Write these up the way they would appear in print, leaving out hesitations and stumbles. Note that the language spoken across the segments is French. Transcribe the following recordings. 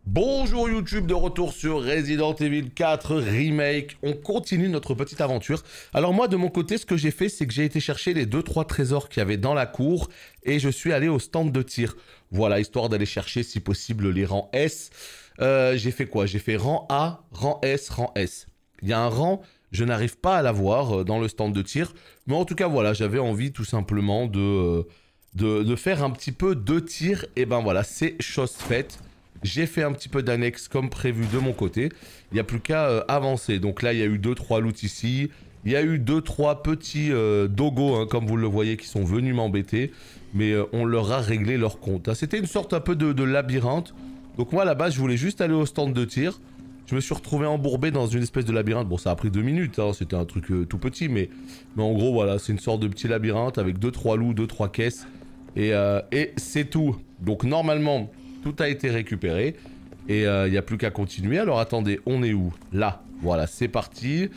Bonjour YouTube, de retour sur Resident Evil 4 Remake. On continue notre petite aventure. Alors moi de mon côté, ce que j'ai fait, c'est que j'ai été chercher les 2-3 trésors qu'il y avait dans la cour et je suis allé au stand de tir. Voilà, histoire d'aller chercher si possible les rangs S. J'ai fait quoi? J'ai fait rang A, rang S, rang S. Il y a un rang, je n'arrive pas à l'avoir dans le stand de tir. Mais en tout cas voilà, j'avais envie tout simplement de faire un petit peu de tir. Et ben voilà, c'est chose faite. J'ai fait un petit peu d'annexe comme prévu de mon côté. Il n'y a plus qu'à avancer. Donc là, il y a eu 2-3 loots ici. Il y a eu 2-3 petits dogos, hein, comme vous le voyez, qui sont venus m'embêter. Mais on leur a réglé leur compte. Hein. C'était une sorte un peu de labyrinthe. Donc moi, à la base, je voulais juste aller au stand de tir. Je me suis retrouvé embourbé dans une espèce de labyrinthe. Bon, ça a pris 2 minutes. Hein. C'était un truc tout petit. Mais en gros, voilà, c'est une sorte de petit labyrinthe avec 2-3 loups, 2-3 caisses. Et c'est tout. Donc normalement... tout a été récupéré et il n'y a plus qu'à continuer. Alors attendez, on est où? Là, voilà, c'est parti.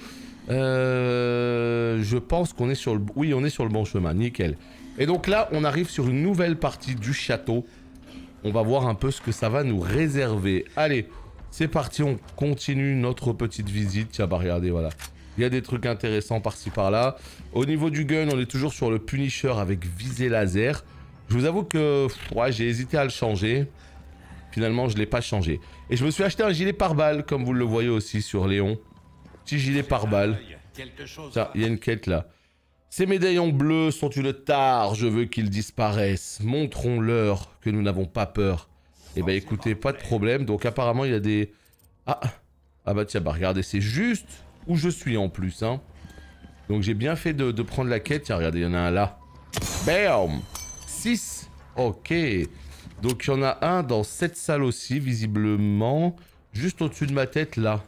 Je pense qu'on est sur le... oui, on est sur le bon chemin, nickel. Et donc là, on arrive sur une nouvelle partie du château. On va voir un peu ce que ça va nous réserver. Allez, c'est parti, on continue notre petite visite. Tiens, bah regardez, voilà. Il y a des trucs intéressants par-ci par-là. Au niveau du gun, on est toujours sur le Punisher avec visée laser. Je vous avoue que ouais, j'ai hésité à le changer. Finalement, je ne l'ai pas changé. Et je me suis acheté un gilet pare-balles, comme vous le voyez aussi sur Léon. Petit gilet pare-balles. Tiens, il y a une quête là. Ces médaillons bleus sont une tare, je veux qu'ils disparaissent. Montrons-leur que nous n'avons pas peur. Eh ben écoutez, pas de problème. Donc apparemment, il y a des... Ah bah tiens, bah regardez, c'est juste où je suis en plus. Hein. Donc j'ai bien fait de prendre la quête. Tiens, regardez, il y en a un là. Bam 6. Ok. Donc il y en a un dans cette salle aussi, visiblement. Juste au-dessus de ma tête, là.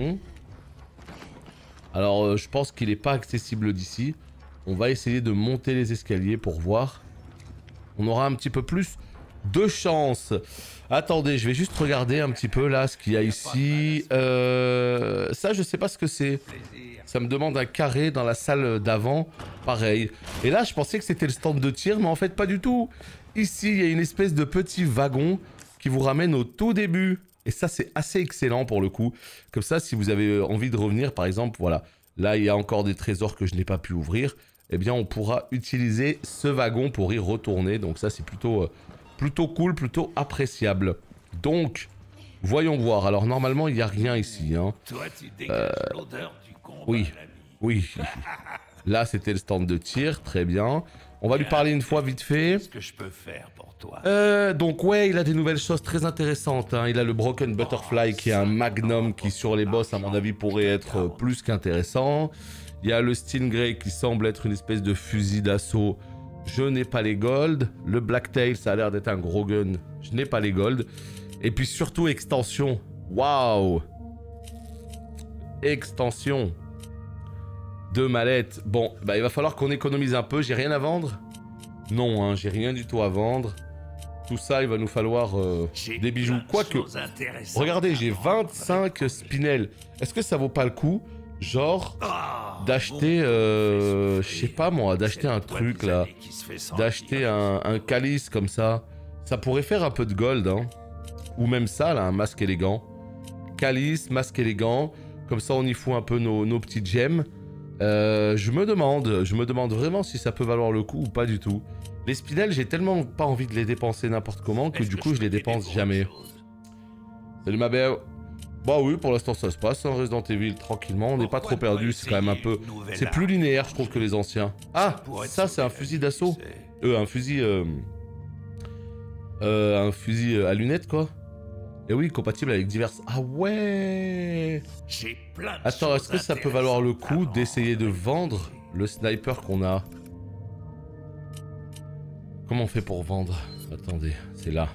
Alors, je pense qu'il n'est pas accessible d'ici. On va essayer de monter les escaliers pour voir. On aura un petit peu plus de chance. Attendez, je vais juste regarder un petit peu, là, ce qu'il y a ici. Ça, je sais pas ce que c'est. Ça me demande un carré dans la salle d'avant. Pareil. Et là, je pensais que c'était le stand de tir, mais en fait, pas du tout. Ici, il y a une espèce de petit wagon qui vous ramène au tout début. Et ça, c'est assez excellent pour le coup. Comme ça, si vous avez envie de revenir, par exemple, voilà. Là, il y a encore des trésors que je n'ai pas pu ouvrir. Eh bien, on pourra utiliser ce wagon pour y retourner. Donc ça, c'est plutôt cool, plutôt appréciable. Donc, voyons voir. Alors, normalement, il n'y a rien ici. Hein. Toi, tu dégages l'odeur du combat, oui, l'ami. oui. Là, c'était le stand de tir. Très bien. On va lui parler une fois vite fait. Qu'est-ce que je peux faire pour toi? Donc ouais, il a des nouvelles choses très intéressantes. Hein. Il a le Broken Butterfly qui est un magnum qui sur les boss, à mon avis, pourrait être plus qu'intéressant. Il y a le Stingray qui semble être une espèce de fusil d'assaut. Je n'ai pas les gold. Le Blacktail, ça a l'air d'être un gros gun. Je n'ai pas les gold. Et puis surtout, extension. Waouh! Extension. 2 mallettes. Bon, bah il va falloir qu'on économise un peu. J'ai rien à vendre? Non, hein, j'ai rien du tout à vendre. Tout ça, il va nous falloir des bijoux. Quoique, regardez, j'ai 25 spinels. Est-ce que ça vaut pas le coup, genre, d'acheter, je sais pas moi, d'acheter un truc là, d'acheter un calice comme ça. Ça pourrait faire un peu de gold, hein. Ou même ça, là, un masque élégant. Calice, masque élégant. Comme ça, on y fout un peu nos petites gemmes. Je me demande vraiment si ça peut valoir le coup ou pas du tout. Les spinels, j'ai tellement pas envie de les dépenser n'importe comment que du coup je les dépense jamais. Salut ma belle. Bah oui, pour l'instant ça se passe en Resident Evil tranquillement, on n'est pas trop perdu, c'est quand même un peu... C'est plus linéaire je trouve que les anciens. Ah, ça c'est un fusil d'assaut. Un fusil à lunettes quoi. Et oui, compatible avec diverses... Ah ouais. Attends, est-ce que ça peut valoir le coup d'essayer de vendre le sniper qu'on a? Comment on fait pour vendre? Attendez, c'est là.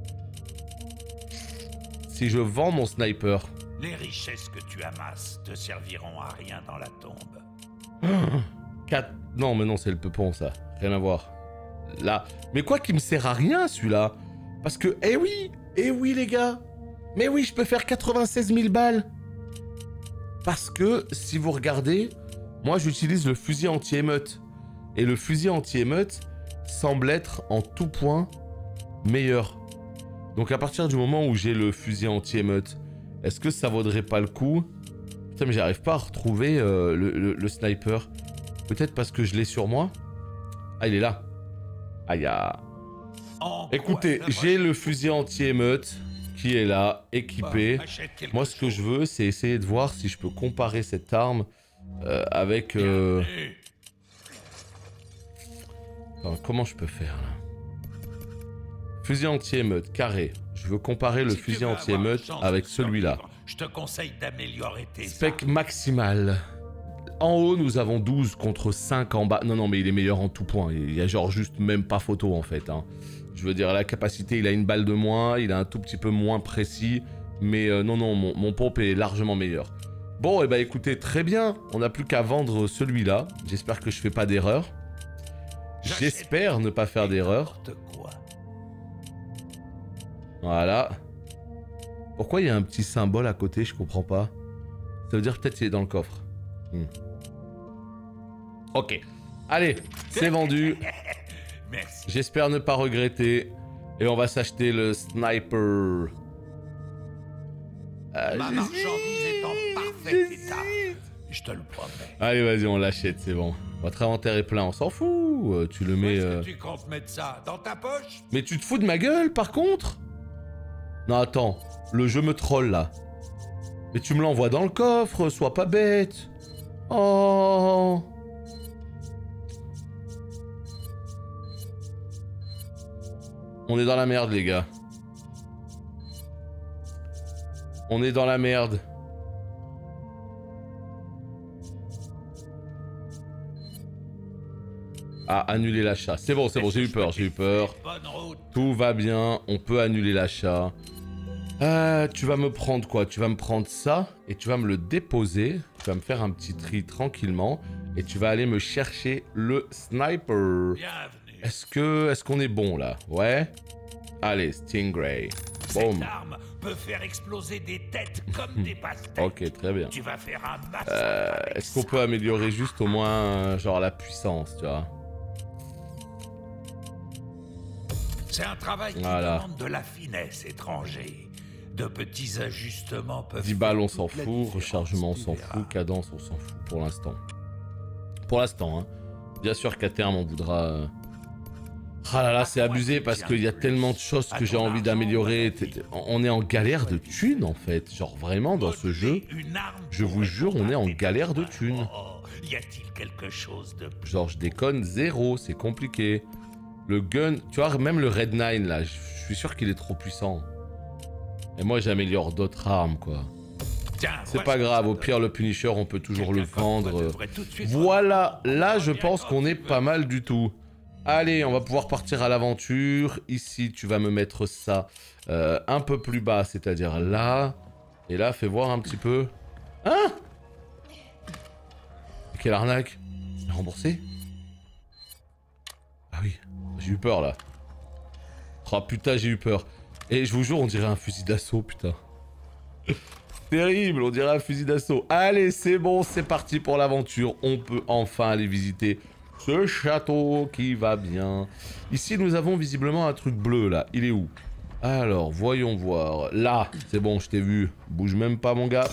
Si je vends mon sniper... Les richesses que tu amasses te serviront à rien dans la tombe. 4... Non, mais non, c'est le peupon, ça. Rien à voir. Là. Mais quoi qu'il me sert à rien, celui-là? Parce que... Eh oui, les gars. Mais oui, je peux faire 96 000 balles. Parce que, si vous regardez, moi, j'utilise le fusil anti-émeute. Et le fusil anti-émeute semble être en tout point meilleur. Donc à partir du moment où j'ai le fusil anti-émeute, est-ce que ça vaudrait pas le coup? Putain mais j'arrive pas à retrouver le sniper. Peut-être parce que je l'ai sur moi. Ah il est là. Aïe ah. Écoutez, j'ai le fusil anti-émeute qui est là, équipé. Moi ce que je veux c'est essayer de voir si je peux comparer cette arme avec... Enfin, comment je peux faire là? Fusil anti-émeute, carré. Je veux comparer le fusil anti-émeute avec celui-là. Je te conseille d'améliorer tes Spec maximal. En haut, nous avons 12 contre 5 en bas. Non, non, mais il est meilleur en tout point. Il y a genre juste même pas photo en fait. Hein. Je veux dire, la capacité, il a une balle de moins. Il est un tout petit peu moins précis. Mais non, non, mon pompe est largement meilleur. Bon, et bah écoutez, très bien. On n'a plus qu'à vendre celui-là. J'espère que je fais pas d'erreur. J'espère ne pas faire d'erreur. Voilà. Pourquoi il y a un petit symbole à côté? Je comprends pas. Ça veut dire peut-être qu'il est dans le coffre. Ok. Allez, c'est vendu. J'espère ne pas regretter. Et on va s'acheter le sniper. Ma marchandise est en parfait état. Je te le promets. Allez, vas-y, on l'achète, c'est bon. Votre inventaire est plein, on s'en fout. Tu le mets... Est-ce que tu comptes mettre ça dans ta poche? Mais tu te fous de ma gueule, par contre? Non, attends. Le jeu me troll, là. Mais tu me l'envoies dans le coffre, sois pas bête. Oh. On est dans la merde, les gars. On est dans la merde. Ah, annuler l'achat. C'est bon, j'ai eu peur, j'ai eu peur. Tout va bien, on peut annuler l'achat. Tu vas me prendre quoi? Tu vas me prendre ça et tu vas me le déposer. Tu vas me faire un petit tri tranquillement et tu vas aller me chercher le sniper. Est-ce qu'on est bon là? Ouais. Allez, Stingray. Boom. Cette arme peut faire exploser des têtes comme des pastèques. Ok, très bien. Tu vas faire un massacre. Est-ce qu'on peut améliorer juste au moins genre la puissance, tu vois? C'est un travail qui demande de la finesse, étranger. De petits ajustements peuvent... 10 balles, on s'en fout. Rechargement, on s'en fout. Cadence, on s'en fout pour l'instant. Pour l'instant, hein. Bien sûr qu'à terme, on voudra... Ah là là, c'est abusé parce qu'il y a tellement de choses que j'ai envie d'améliorer. On est en galère de thunes, en fait. Genre, vraiment, dans ce jeu, je vous jure, on est en galère de thunes. Y a-t-il quelque chose de... Genre, je déconne, zéro. C'est compliqué. Le gun, tu vois, même le Red 9, là, je suis sûr qu'il est trop puissant. Et moi, j'améliore d'autres armes, quoi. C'est pas grave, au pire, le Punisher, on peut toujours le vendre. Voilà, là, je pense qu'on est pas mal du tout. Allez, on va pouvoir partir à l'aventure. Ici, tu vas me mettre ça un peu plus bas, c'est-à-dire là. Et là, fais voir un petit peu. Hein? Quelle arnaque? Remboursé? Ah oui, j'ai eu peur là. Oh putain, j'ai eu peur. Et je vous jure, on dirait un fusil d'assaut, putain. Terrible, on dirait un fusil d'assaut. Allez, c'est bon, c'est parti pour l'aventure. On peut enfin aller visiter ce château qui va bien. Ici, nous avons visiblement un truc bleu, là. Il est où? Alors, voyons voir. Là, c'est bon, je t'ai vu. Bouge même pas, mon gars.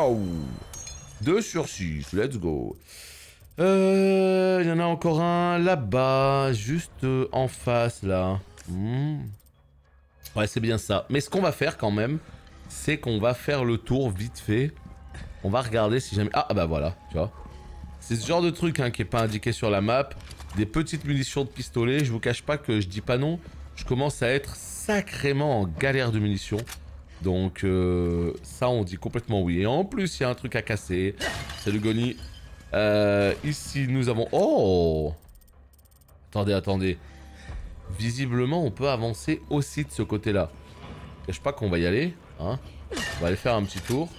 2 sur 6, let's go. Il y en a encore un là-bas, juste en face, là. Ouais, c'est bien ça. Mais ce qu'on va faire, quand même, c'est qu'on va faire le tour vite fait. On va regarder si jamais... Ah, bah voilà, tu vois. C'est ce genre de truc hein, qui est pas indiqué sur la map. Des petites munitions de pistolet. Je vous cache pas que je dis pas non. Je commence à être sacrément en galère de munitions. Donc ça on dit complètement oui. Et en plus il y a un truc à casser. Salut Goni. Ici nous avons... Oh! Attendez, attendez. Visiblement on peut avancer aussi de ce côté-là. Je cache pas qu'on va y aller. Hein. On va aller faire un petit tour.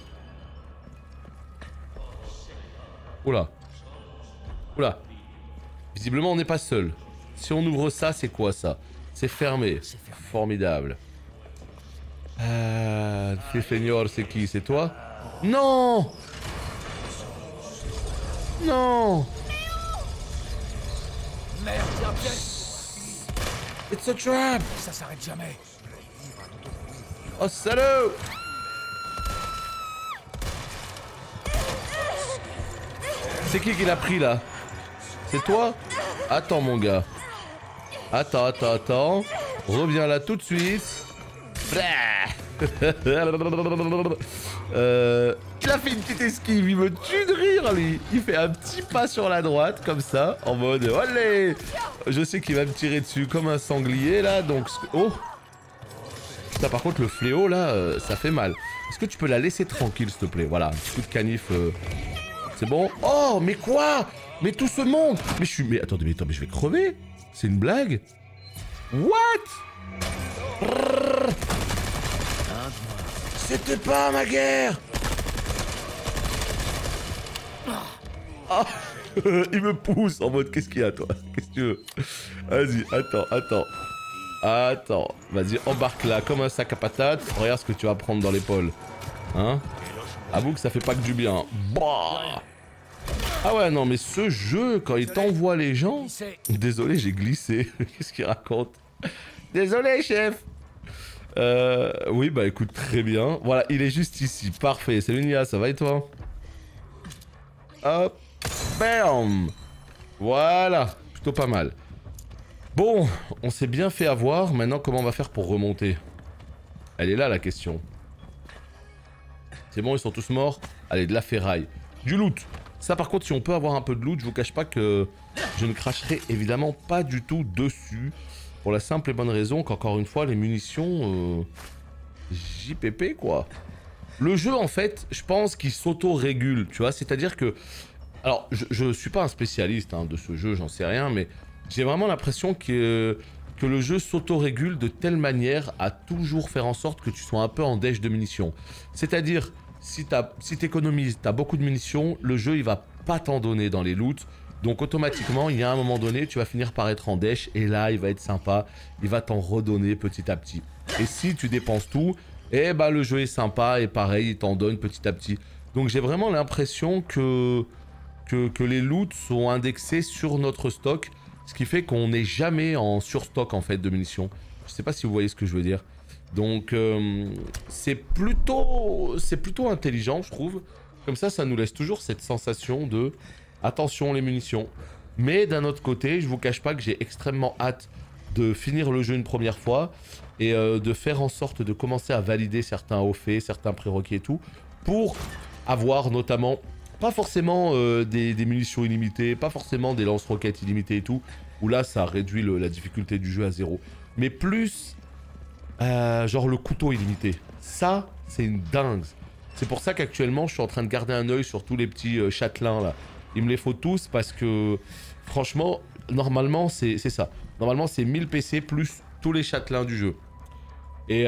Oula. Oula. Visiblement on n'est pas seul. Si on ouvre ça, c'est quoi ça? C'est fermé. Formidable. Le seigneur, c'est qui? C'est toi? Non! Non! Merde, tiens, It's a trap! ça s'arrête jamais. Oh salaud! C'est qui l'a pris là? C'est toi? Attends mon gars. Attends. Reviens là tout de suite. Il a fait une petite esquive, il me tue de rire lui. Il fait un petit pas sur la droite comme ça, en mode allez. Je sais qu'il va me tirer dessus comme un sanglier là, donc... Oh. Putain, par contre le fléau là, ça fait mal. Est-ce que tu peux la laisser tranquille s'il te plaît? Voilà, un petit coup de canif. C'est bon? Oh mais quoi? Mais tout ce monde! Mais je suis... Mais attendez, mais je vais crever? C'est une blague? What? C'était pas ma guerre! Oh, il me pousse en mode qu'est-ce qu'il y a toi? Qu'est-ce que tu veux? Vas-y, attends. Vas-y, embarque là comme un sac à patates. Regarde ce que tu vas prendre dans l'épaule. Hein? Avoue que ça fait pas que du bien. Bah. Ah ouais, non, mais ce jeu, quand il t'envoie les gens... Désolé, j'ai glissé. Qu'est-ce qu'il raconte? Désolé, chef. Oui, bah écoute, très bien. Voilà, il est juste ici. Parfait. Salut Nia, ça va et toi? Hop. Bam. Voilà. Plutôt pas mal. Bon, on s'est bien fait avoir. Maintenant, comment on va faire pour remonter? Elle est là, la question. C'est bon, ils sont tous morts? Allez, de la ferraille. Du loot. Ça, par contre, si on peut avoir un peu de loot, je vous cache pas que je ne cracherai évidemment pas du tout dessus. Pour la simple et bonne raison qu'encore une fois, les munitions... JPP, quoi. Le jeu, en fait, je pense qu'il s'auto-régule, tu vois. C'est-à-dire que... Alors, je suis pas un spécialiste de ce jeu, j'en sais rien, mais j'ai vraiment l'impression que le jeu s'auto-régule de telle manière à toujours faire en sorte que tu sois un peu en dèche de munitions. C'est-à-dire... Si t'économises, t'as beaucoup de munitions, le jeu il va pas t'en donner dans les loots. Donc automatiquement, il y a un moment donné, tu vas finir par être en dèche et là, il va être sympa. Il va t'en redonner petit à petit. Et si tu dépenses tout, eh ben le jeu est sympa et pareil, il t'en donne petit à petit. Donc j'ai vraiment l'impression que les loots sont indexés sur notre stock. Ce qui fait qu'on n'est jamais en surstock en fait de munitions. Je sais pas si vous voyez ce que je veux dire. Donc c'est plutôt intelligent je trouve. Comme ça nous laisse toujours cette sensation de attention les munitions. Mais d'un autre côté, je vous cache pas que j'ai extrêmement hâte de finir le jeu une première fois et de faire en sorte de commencer à valider certains hauts faits, certains prérequis et tout, pour avoir notamment, pas forcément des munitions illimitées, pas forcément des lance-roquettes illimitées et tout, où là ça réduit la difficulté du jeu à 0, mais plus... genre le couteau illimité. Ça, c'est une dingue. C'est pour ça qu'actuellement, je suis en train de garder un œil sur tous les petits châtelains là. Il me les faut tous parce que, franchement, normalement, c'est ça. Normalement, c'est 1000 PC plus tous les châtelains du jeu. Et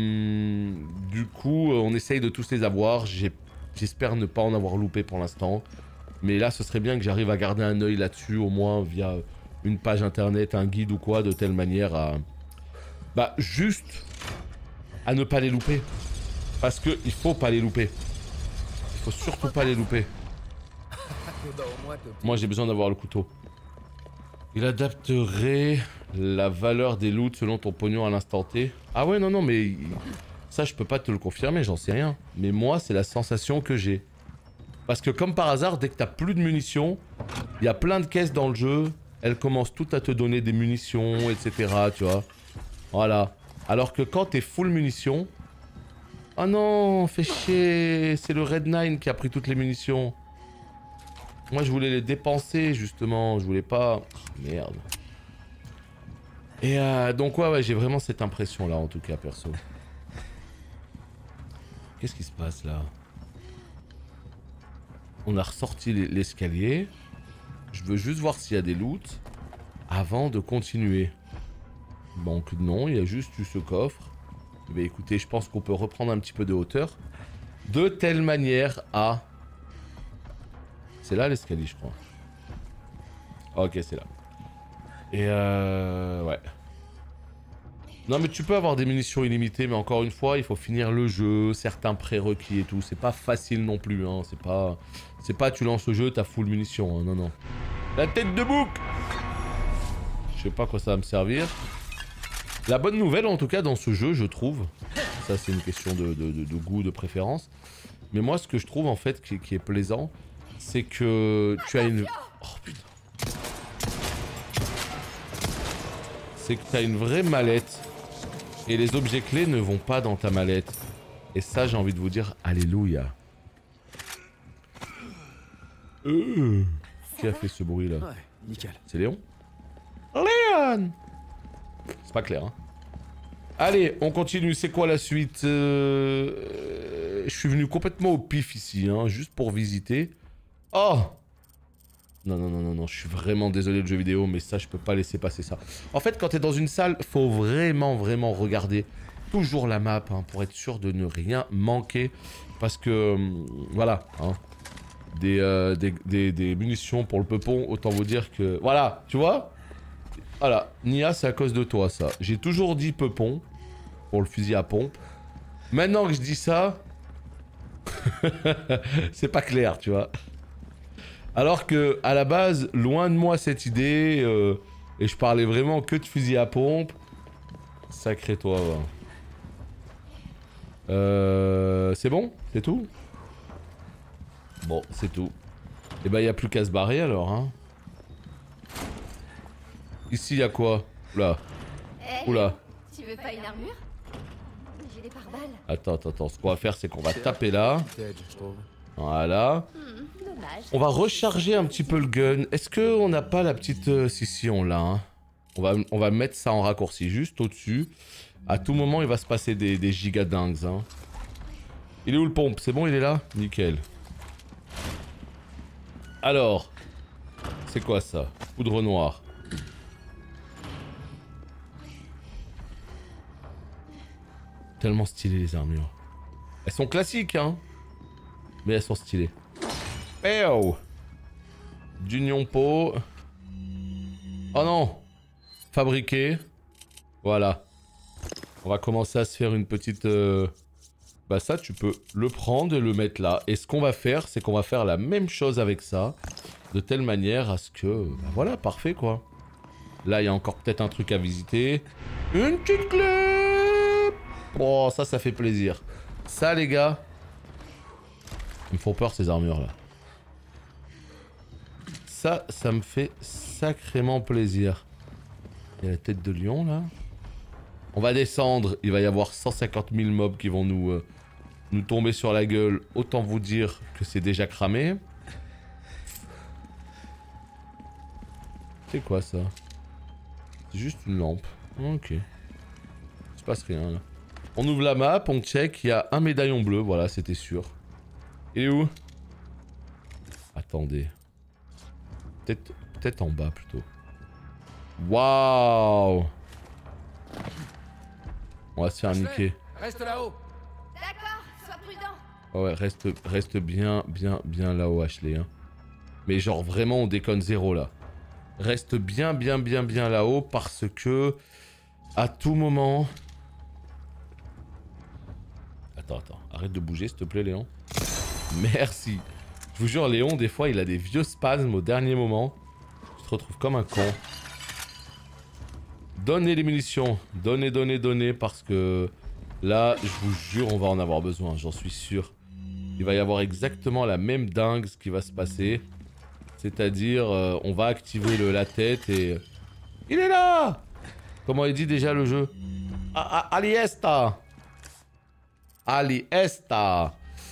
du coup, on essaye de tous les avoir. J'espère ne pas en avoir loupé pour l'instant. Mais là, ce serait bien que j'arrive à garder un œil là-dessus, au moins via une page internet, un guide ou quoi, de telle manière à... Bah, juste à ne pas les louper. Parce que il faut pas les louper. Il faut surtout pas les louper. Moi, j'ai besoin d'avoir le couteau. Il adapterait la valeur des loots selon ton pognon à l'instant T. Ah ouais, non, mais... Ça, je peux pas te le confirmer, j'en sais rien. Mais moi, c'est la sensation que j'ai. Parce que comme par hasard, dès que t'as plus de munitions, il y a plein de caisses dans le jeu. Elles commencent toutes à te donner des munitions, etc. Tu vois. Voilà. Alors que quand t'es full munitions... Ah non, fais chier. C'est le Red 9 qui a pris toutes les munitions. Moi, je voulais les dépenser, justement. Je voulais pas... Oh, merde. Et donc, ouais, j'ai vraiment cette impression-là, en tout cas, perso. Qu'est-ce qui se passe, là? On a ressorti l'escalier. Je veux juste voir s'il y a des loots avant de continuer. Donc non, il y a juste eu ce coffre. Mais écoutez, je pense qu'on peut reprendre un petit peu de hauteur. De telle manière à... C'est là l'escalier, je crois. Ok, c'est là. Et ouais. Non mais tu peux avoir des munitions illimitées, mais encore une fois, il faut finir le jeu, certains prérequis et tout. C'est pas facile non plus, hein. C'est pas tu lances le jeu, t'as full munitions, hein. Non, non. La tête de bouc! Je sais pas à quoi ça va me servir. La bonne nouvelle, en tout cas, dans ce jeu, je trouve, ça c'est une question de goût, de préférence. Mais moi ce que je trouve en fait qui est plaisant, c'est que tu as une... Oh putain. C'est que tu as une vraie mallette. Et les objets clés ne vont pas dans ta mallette. Et ça j'ai envie de vous dire, alléluia. Qui a fait ce bruit là? Ouais, nickel. C'est Léon? Léon! C'est pas clair, hein. Allez, on continue. C'est quoi la suite? Je suis venu complètement au pif ici, hein, juste pour visiter. Oh! Non, non, non, non, non, je suis vraiment désolé de jeu vidéo, mais ça, je peux pas laisser passer ça. En fait, quand t'es dans une salle, faut vraiment, vraiment regarder toujours la map, hein, pour être sûr de ne rien manquer. Parce que, voilà, hein. Des munitions pour le peupon, autant vous dire que... Voilà, tu vois? Voilà, Nia, c'est à cause de toi, ça. J'ai toujours dit peupon, pour le fusil à pompe. Maintenant que je dis ça... c'est pas clair, tu vois. Alors que, à la base, loin de moi cette idée, et je parlais vraiment que de fusil à pompe. Sacré toi, va. C'est bon? C'est tout? Bon, c'est tout. Et bah, y a plus qu'à se barrer alors, hein. Ici, y a quoi? Oula. Hey, Oula. Tu veux pas une armure? J'ai des pare-balles. Attends. Ce qu'on va faire, c'est qu'on va taper là. Voilà. Dommage. On va recharger un petit peu le gun. Est-ce qu'on n'a pas la petite... Si, on l'a, hein. On va mettre ça en raccourci, juste au-dessus. À tout moment, il va se passer des giga dingues, hein. Il est où le pompe? C'est bon, il est là? Nickel. Alors, c'est quoi ça? Poudre noire. Tellement stylé les armures. Elles sont classiques, hein. Mais elles sont stylées. Oh, d'union pot. Oh non. Fabriqué. Voilà. On va commencer à se faire une petite... Bah ça, tu peux le prendre et le mettre là. Et ce qu'on va faire, c'est qu'on va faire la même chose avec ça. De telle manière à ce que... Bah voilà, parfait quoi. Là, il y a encore peut-être un truc à visiter. Une petite clé. Oh, ça fait plaisir. Ça, les gars... Ils me font peur, ces armures là. Ça me fait sacrément plaisir. Il y a la tête de lion là. On va descendre. Il va y avoir 150 000 mobs qui vont nous tomber sur la gueule. Autant vous dire que c'est déjà cramé. C'est quoi ça? C'est juste une lampe. Ok. Il se passe rien là. On ouvre la map, on check. Il y a un médaillon bleu. Voilà, c'était sûr. Il est où? Attendez. Peut-être en bas plutôt. Waouh! On va se faire niquer. Reste là-haut. D'accord, sois prudent. Oh ouais, reste bien là-haut, Ashley. Hein. Mais genre vraiment, on déconne zéro là. Reste bien là-haut parce que à tout moment... Attends. Arrête de bouger, s'il te plaît, Léon. Merci. Je vous jure, Léon, des fois, il a des vieux spasmes au dernier moment. Tu te retrouves comme un con. Donnez les munitions. Donnez, parce que là, je vous jure, on va en avoir besoin, j'en suis sûr. Il va y avoir exactement la même dingue ce qui va se passer. C'est-à-dire, on va activer la tête et... Il est là! Comment il dit déjà le jeu? Aliesta! Aliesta!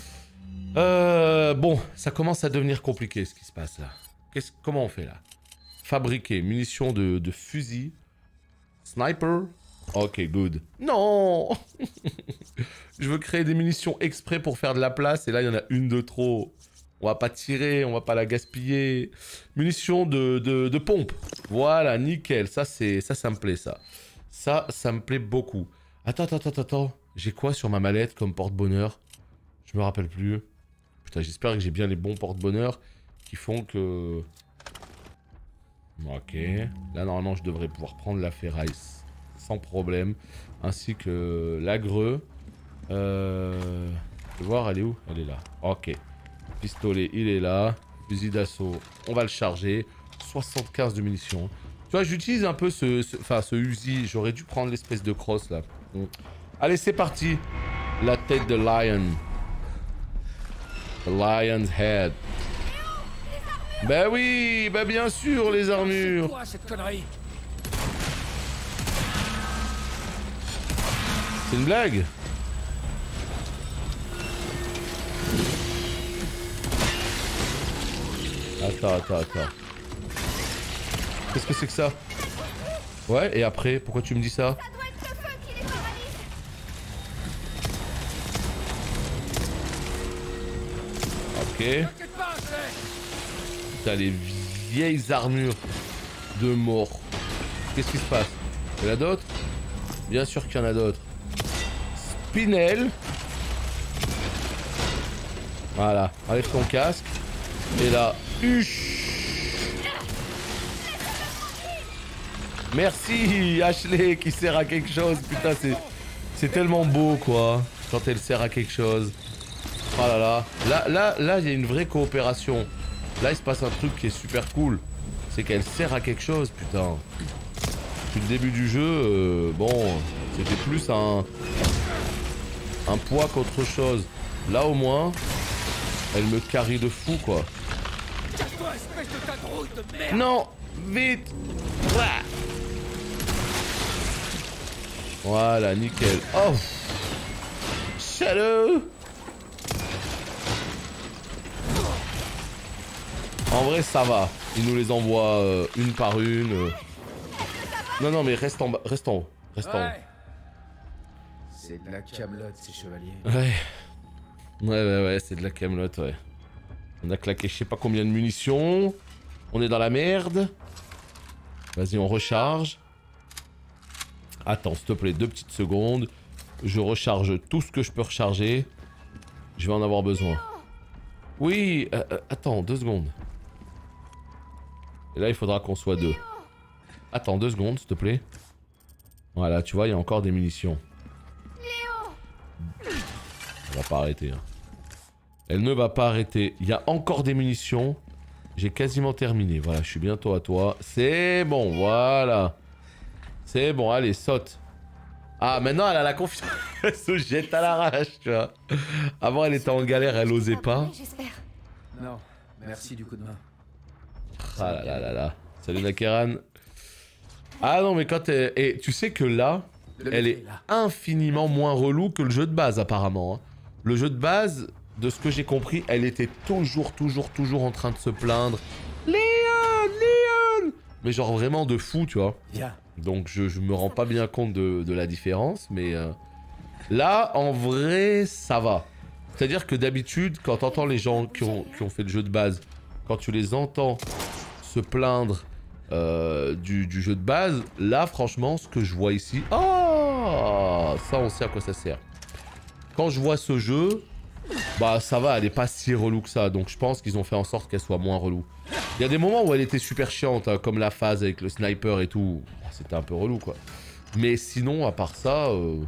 Bon, ça commence à devenir compliqué ce qui se passe là. Comment on fait là? Fabriquer munitions de fusil. Sniper. Ok, good. Non. Je veux créer des munitions exprès pour faire de la place et là il y en a une de trop. On va pas tirer, on va pas la gaspiller. Munitions de pompe. Voilà, nickel. Ça me plaît ça. Ça me plaît beaucoup. Attends. J'ai quoi sur ma mallette comme porte-bonheur? Je me rappelle plus. Putain, j'espère que j'ai bien les bons porte-bonheur qui font que... Ok. Là, normalement, je devrais pouvoir prendre la ferraille sans problème. Ainsi que l'agreux. Je vais voir, elle est où? Elle est là. Ok. Pistolet, il est là. Fusil d'assaut, on va le charger. 75 de munitions. Tu vois, j'utilise un peu ce Uzi. J'aurais dû prendre l'espèce de crosse, là. Allez, c'est parti. La tête de Lion. The Lion's Head. Bah oui, bah bien sûr, les armures. C'est quoi cette connerie? C'est une blague? Attends. Qu'est-ce que c'est que ça? Ouais, et après, pourquoi tu me dis ça? Ça doit être le feu qui les paralyse. Ok. T'inquiète pas, Putain, les vieilles armures de mort. Qu'est-ce qui se passe? Il y en a d'autres? Bien sûr qu'il y en a d'autres. Spinel. Voilà, enlève ton casque. Et là, merci Ashley qui sert à quelque chose. Putain, c'est tellement beau quoi. Quand elle sert à quelque chose. Oh là là. Là, il y a une vraie coopération. Là, il se passe un truc qui est super cool. C'est qu'elle sert à quelque chose, putain. Depuis le début du jeu, bon, c'était plus un poids qu'autre chose. Là, au moins, elle me carry de fou, quoi. casse-toi, espèce de cadrouille de merde. Non, vite. Voilà, nickel. Oh, Shadow. En vrai, ça va. Il nous les envoie une par une. Non, mais reste en bas, reste en haut. C'est de la camelote, ces chevaliers. Ouais, c'est de la camelote, ouais. On a claqué je sais pas combien de munitions. On est dans la merde. Vas-y, on recharge. Attends, s'il te plaît, 2 petites secondes. Je recharge tout ce que je peux recharger. Je vais en avoir besoin. Oui, attends, 2 secondes. Et là, il faudra qu'on soit 2. Attends, 2 secondes, s'il te plaît. Voilà, tu vois, il y a encore des munitions. Elle va pas arrêter. Hein. Elle ne va pas arrêter. Il y a encore des munitions. J'ai quasiment terminé. Voilà, je suis bientôt à toi. C'est bon, voilà. C'est bon, allez, saute. Ah, maintenant, elle a la confiance. Elle se jette à l'arrache, tu vois. Avant, elle était en galère, elle osait pas. J'espère. Non, merci du coup de main. Ah là. Salut Nakeran. Ah non, mais quand elle... Et tu sais que là, elle est infiniment moins relou que le jeu de base, apparemment. Hein. Le jeu de base, de ce que j'ai compris, elle était toujours en train de se plaindre. Léon. Mais genre vraiment de fou, tu vois. Viens. Donc je me rends pas bien compte de la différence, mais... Là, en vrai, ça va. C'est-à-dire que d'habitude, quand t'entends les gens qui ont fait le jeu de base, quand tu les entends se plaindre du jeu de base, là, franchement, ce que je vois ici... Oh, ça, on sait à quoi ça sert. Quand je vois ce jeu, bah ça va, elle est pas si relou que ça. Donc je pense qu'ils ont fait en sorte qu'elle soit moins relou. Il y a des moments où elle était super chiante, hein, comme la phase avec le sniper et tout. C'était un peu relou, quoi. Mais sinon, à part ça...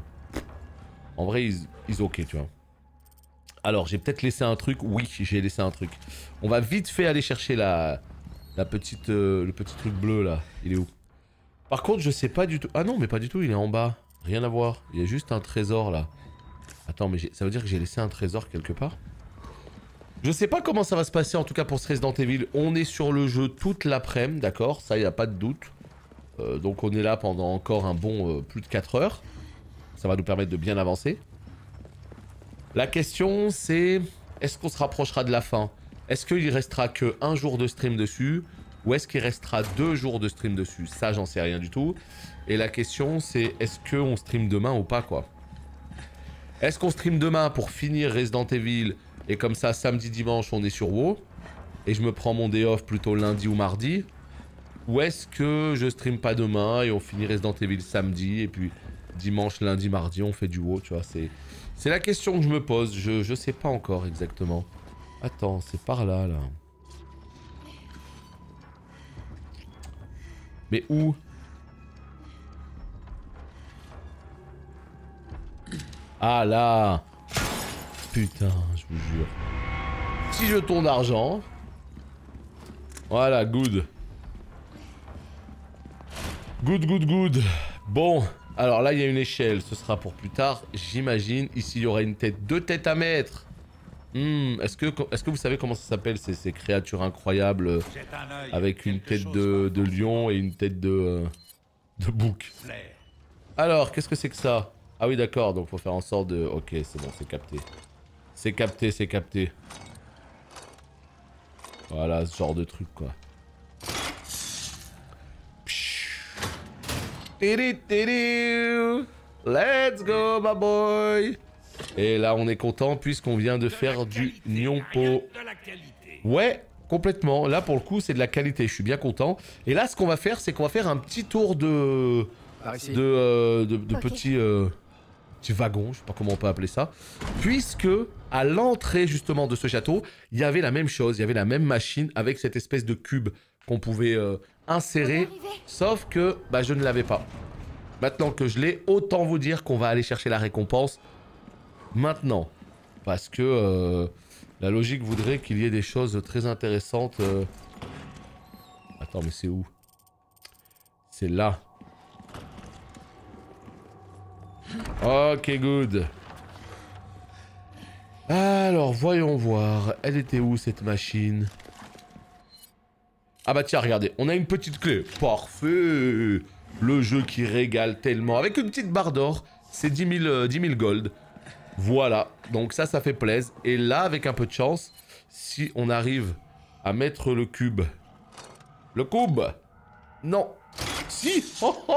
En vrai, ils ok, tu vois. Alors, j'ai peut-être laissé un truc. Oui, j'ai laissé un truc. On va vite fait aller chercher la petite, le petit truc bleu, là. Il est où? Par contre, je sais pas du tout... Ah non, mais pas du tout, il est en bas. Rien à voir. Il y a juste un trésor, là. Attends, mais ça veut dire que j'ai laissé un trésor quelque part? Je sais pas comment ça va se passer, en tout cas pour ce Resident Evil. On est sur le jeu toute l'après-midi, d'accord? Ça, y a pas de doute. Donc on est là pendant encore un bon plus de 4 heures. Ça va nous permettre de bien avancer. La question c'est... Est-ce qu'on se rapprochera de la fin? Est-ce qu'il restera que 1 jour de stream dessus? Ou est-ce qu'il restera 2 jours de stream dessus? Ça j'en sais rien du tout. Et la question c'est... Est-ce qu'on stream demain ou pas quoi? Est-ce qu'on stream demain pour finir Resident Evil? Et comme ça samedi dimanche on est sur WoW? Et je me prends mon day off plutôt lundi ou mardi? Ou est-ce que je stream pas demain et on finit Resident Evil samedi et puis... Dimanche, lundi, mardi, on fait du WoW, tu vois, c'est la question que je me pose, je sais pas encore exactement. Attends, c'est par là, là. Mais où? Ah, là. Putain, je vous jure. 6 jetons d'argent. Voilà, good. Good. Bon. Alors là, il y a une échelle. Ce sera pour plus tard, j'imagine. Ici, il y aura une tête. 2 têtes à mettre. Est-ce que vous savez comment ça s'appelle ces créatures incroyables avec une tête de lion et une tête de bouc. Alors, qu'est-ce que c'est que ça? Ah oui, d'accord, donc faut faire en sorte de... Ok, c'est bon, c'est capté. C'est capté, c'est capté. Voilà, ce genre de truc, quoi. Let's go, my boy. Et là, on est content puisqu'on vient de faire du Nyonpo. Ouais, complètement. Là, pour le coup, c'est de la qualité. Je suis bien content. Et là, ce qu'on va faire, c'est qu'on va faire un petit tour de petits wagons. Je sais pas comment on peut appeler ça. Puisque, à l'entrée, justement, de ce château, il y avait la même chose. Il y avait la même machine avec cette espèce de cube qu'on pouvait insérer. Sauf que, bah, je ne l'avais pas. Maintenant que je l'ai, autant vous dire qu'on va aller chercher la récompense maintenant. Parce que la logique voudrait qu'il y ait des choses très intéressantes. Attends, mais c'est où? C'est là. Ok, good. Alors, voyons voir. Elle était où, cette machine? Ah bah tiens, regardez. On a une petite clé. Parfait. Le jeu qui régale tellement. Avec une petite barre d'or. C'est 10 000 gold. Voilà. Donc ça fait plaisir. Et là, avec un peu de chance, si on arrive à mettre le cube... Le cube? Non. Si.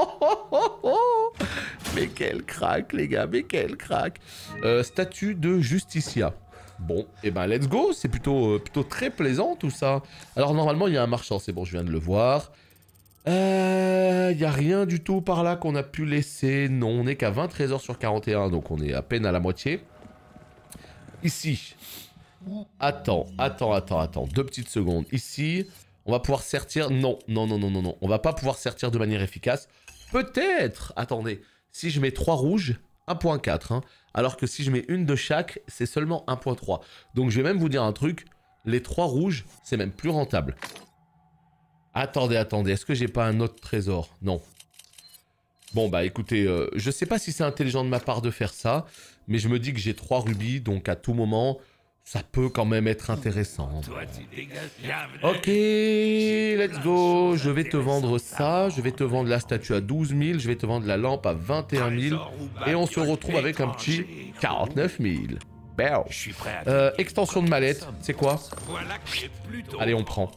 Mais quel crack, les gars. Mais quel crack. Statue de Justicia. Bon, et ben let's go. C'est plutôt très plaisant, tout ça. Alors, normalement, il y a un marchand. C'est bon, je viens de le voir. Il n'y a rien du tout par là qu'on a pu laisser. Non, on n'est qu'à 20 trésors sur 41, donc on est à peine à la moitié. Ici. Attends. 2 petites secondes. Ici, on va pouvoir sertir... Non. On va pas pouvoir sertir de manière efficace. Peut-être. Attendez. Si je mets 3 rouges, 1.4. Hein, alors que si je mets une de chaque, c'est seulement 1.3. Donc je vais même vous dire un truc. Les 3 rouges, c'est même plus rentable. Attendez. Est-ce que j'ai pas un autre trésor? Non. Bon, bah écoutez, je sais pas si c'est intelligent de ma part de faire ça, mais je me dis que j'ai 3 rubis, donc à tout moment, ça peut quand même être intéressant. Ok, let's go. Je vais te vendre ça, je vais te vendre la statue à 12 000, je vais te vendre la lampe à 21 000, et on se retrouve avec un petit 49 000. Extension de mallette, c'est quoi? Allez, on prend.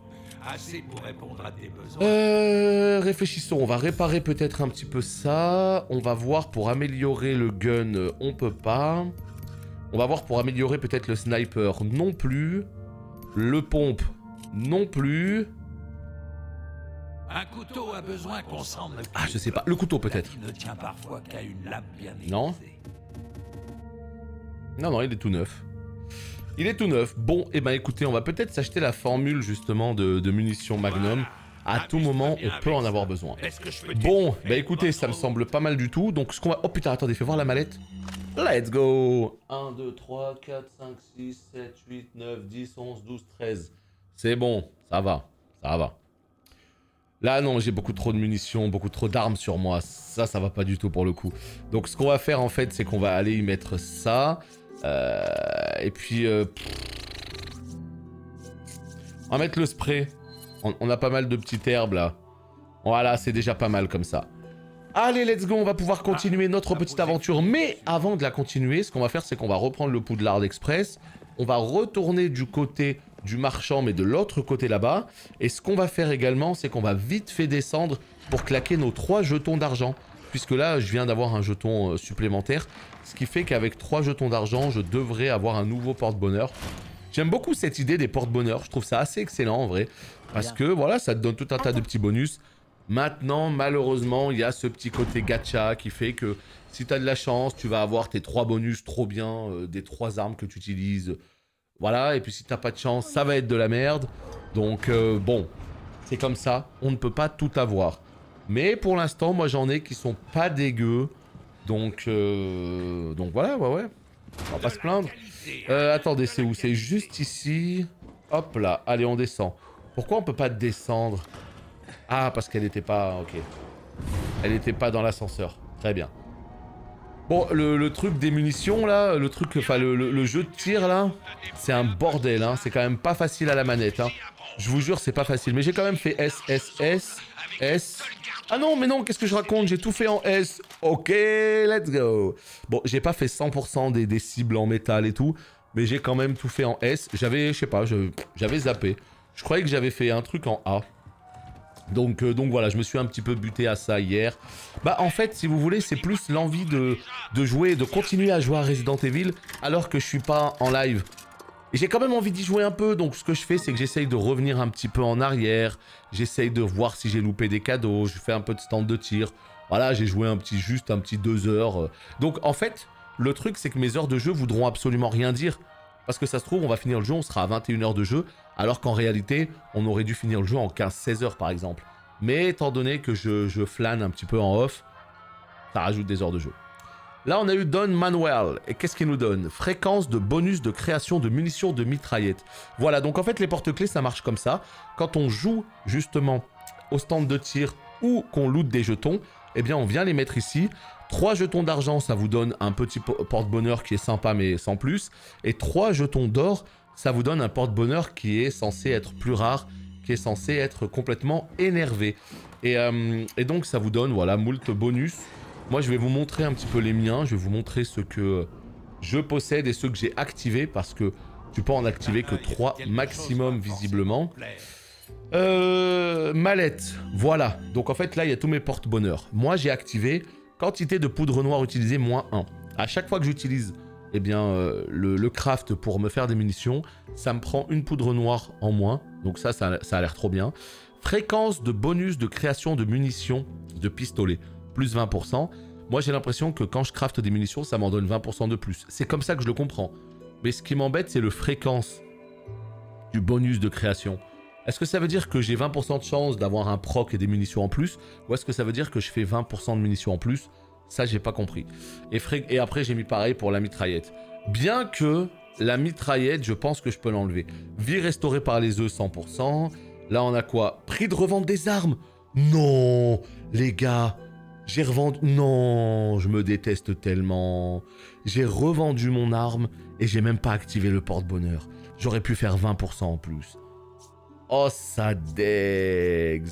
Réfléchissons, on va réparer peut-être un petit peu ça. On va voir pour améliorer le gun, on peut pas. On va voir pour améliorer peut-être le sniper, non plus. Le pompe, non plus. Un couteau a besoin qu'on s'en occupe. Ah, je sais pas, le couteau peut-être. Ne tient parfois qu'à une lame bien non. Non, il est tout neuf. Il est tout neuf. Bon, et ben écoutez, on va peut-être s'acheter la formule justement de munitions Magnum. À tout moment, on peut en avoir besoin. Bon, bah écoutez, ça me semble pas mal du tout. Donc ce qu'on va... Oh putain, attendez, fais voir la mallette. Let's go. 1, 2, 3, 4, 5, 6, 7, 8, 9, 10, 11, 12, 13. C'est bon, ça va. Là, non, j'ai beaucoup trop de munitions, beaucoup trop d'armes sur moi. Ça va pas du tout pour le coup. Donc ce qu'on va faire en fait, c'est qu'on va aller y mettre ça. Et puis... on va mettre le spray. On a pas mal de petites herbes là. Voilà, c'est déjà pas mal comme ça. Allez, let's go, on va pouvoir continuer notre petite aventure. Mais avant de la continuer, ce qu'on va faire, c'est qu'on va reprendre le Poudlard Express. On va retourner du côté du marchand, mais de l'autre côté là-bas. Et ce qu'on va faire également, c'est qu'on va vite fait descendre pour claquer nos 3 jetons d'argent. Puisque là, je viens d'avoir un jeton supplémentaire. Ce qui fait qu'avec 3 jetons d'argent, je devrais avoir un nouveau porte-bonheur. J'aime beaucoup cette idée des porte-bonheur. Je trouve ça assez excellent en vrai. Parce que voilà, ça te donne tout un tas de petits bonus. Maintenant, malheureusement, il y a ce petit côté gacha qui fait que si tu as de la chance, tu vas avoir tes 3 bonus trop bien, des 3 armes que tu utilises. Voilà, et puis si t'as pas de chance, ça va être de la merde. Donc bon, c'est comme ça, on ne peut pas tout avoir. Mais pour l'instant, moi j'en ai qui sont pas dégueux. Donc voilà, ouais. On va pas se plaindre. Attendez, c'est où? C'est juste ici. Hop là, allez, on descend. Pourquoi on peut pas descendre? Ah, parce qu'elle était pas... Ok. Elle était pas dans l'ascenseur. Très bien. Bon, le truc des munitions là, le truc, enfin le jeu de tir là, c'est un bordel, hein. C'est quand même pas facile à la manette, hein. Je vous jure, c'est pas facile. Mais j'ai quand même fait S, S, S, S. Ah non, mais non, qu'est-ce que je raconte? J'ai tout fait en S. Ok, let's go. Bon, j'ai pas fait 100% des cibles en métal et tout, mais j'ai quand même tout fait en S. J'avais, je sais pas, j'avais zappé. Je croyais que j'avais fait un truc en A. Donc voilà, je me suis un petit peu buté à ça hier. Bah en fait, si vous voulez, c'est plus l'envie de jouer, de continuer à jouer à Resident Evil alors que je suis pas en live. Et j'ai quand même envie d'y jouer un peu, donc ce que je fais, c'est que j'essaye de revenir un petit peu en arrière. J'essaye de voir si j'ai loupé des cadeaux, je fais un peu de stand de tir. Voilà, j'ai joué juste un petit 2 heures. Donc en fait, le truc, c'est que mes heures de jeu voudront absolument rien dire. Parce que ça se trouve, on va finir le jeu, on sera à 21 heures de jeu, alors qu'en réalité, on aurait dû finir le jeu en 15-16 heures par exemple. Mais étant donné que je flâne un petit peu en off, ça rajoute des heures de jeu. Là, on a eu Don Manuel. Et qu'est-ce qu'il nous donne? Fréquence de bonus de création de munitions de mitraillettes. Voilà, donc en fait, les porte-clés, ça marche comme ça. Quand on joue justement au stand de tir ou qu'on loot des jetons, eh bien, on vient les mettre ici. 3 jetons d'argent, ça vous donne un petit porte-bonheur qui est sympa, mais sans plus. Et 3 jetons d'or, ça vous donne un porte-bonheur qui est censé être plus rare, qui est censé être complètement énervé. Et donc, ça vous donne, voilà, moult bonus. Moi, je vais vous montrer un petit peu les miens. Je vais vous montrer ce que je possède et ceux que j'ai activés, parce que tu peux en activer que 3 maximum, visiblement. Mallette, voilà. Donc, en fait, là, il y a tous mes porte-bonheur. Moi, j'ai activé quantité de poudre noire utilisée, -1. À chaque fois que j'utilise eh bien, le craft pour me faire des munitions, ça me prend une poudre noire en moins. Donc ça a l'air trop bien. Fréquence de bonus de création de munitions de pistolet, plus 20%. Moi, j'ai l'impression que quand je crafte des munitions, ça m'en donne 20% de plus. C'est comme ça que je le comprends. Mais ce qui m'embête, c'est le fréquence du bonus de création. Est-ce que ça veut dire que j'ai 20% de chance d'avoir un proc et des munitions en plus? Ou est-ce que ça veut dire que je fais 20% de munitions en plus? Ça, j'ai pas compris. Et après, j'ai mis pareil pour la mitraillette. Bien que la mitraillette, je pense que je peux l'enlever. Vie restaurée par les œufs, 100%. Là, on a quoi? Prix de revente des armes? Non, les gars. J'ai revendu... Non, je me déteste tellement. J'ai revendu mon arme et j'ai même pas activé le porte-bonheur. J'aurais pu faire 20% en plus. Oh, ça dégue.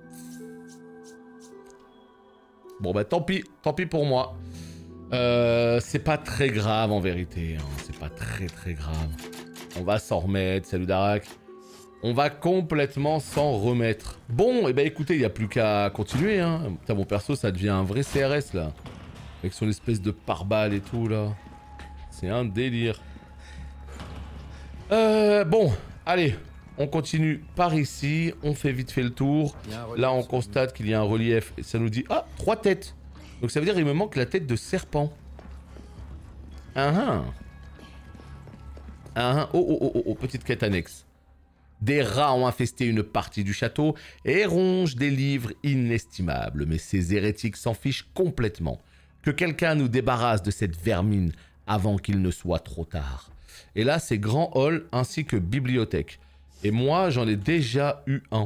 Bon, bah tant pis pour moi. C'est pas très grave en vérité. Hein. C'est pas très grave. On va s'en remettre. Salut Darak. On va complètement s'en remettre. Bon, et bah écoutez, il n'y a plus qu'à continuer. Hein. Putain, mon perso, ça devient un vrai CRS là. Avec son espèce de pare-balles et tout là. C'est un délire. Bon, allez. On continue par ici, on fait vite fait le tour. Là, on constate qu'il y a un relief et ça nous dit... Ah, 3 têtes. Donc ça veut dire qu'il me manque la tête de serpent. Oh, petite quête annexe. Des rats ont infesté une partie du château et rongent des livres inestimables. Mais ces hérétiques s'en fichent complètement. Que quelqu'un nous débarrasse de cette vermine avant qu'il ne soit trop tard. Et là, c'est grand hall ainsi que bibliothèque. Et moi, j'en ai déjà eu un.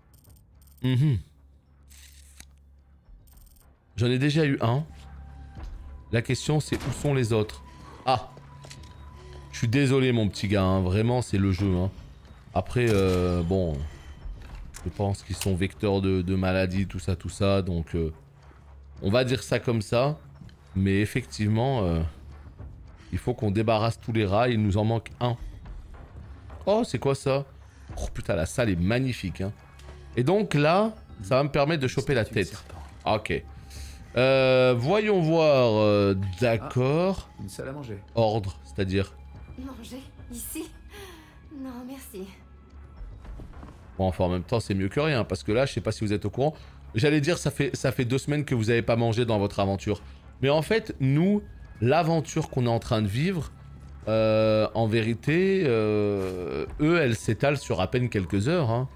J'en ai déjà eu un. La question, c'est où sont les autres? Ah. Je suis désolé, mon petit gars. Hein. Vraiment, c'est le jeu. Hein. Après, bon... Je pense qu'ils sont vecteurs de maladies, tout ça. Donc, on va dire ça comme ça. Mais effectivement, il faut qu'on débarrasse tous les rats. Il nous en manque un. Oh, c'est quoi ça? Oh putain, la salle est magnifique. Hein. Et donc là, ça va me permettre de choper la tête. Ok. Voyons voir. D'accord. Une salle à manger. Ordre, c'est-à-dire. Manger? Ici? Non, merci. Bon, enfin, en même temps, c'est mieux que rien. Parce que là, je sais pas si vous êtes au courant. J'allais dire, ça fait 2 semaines que vous n'avez pas mangé dans votre aventure. Mais en fait, nous, l'aventure qu'on est en train de vivre... en vérité, eux, elles s'étalent sur à peine quelques heures. Hein.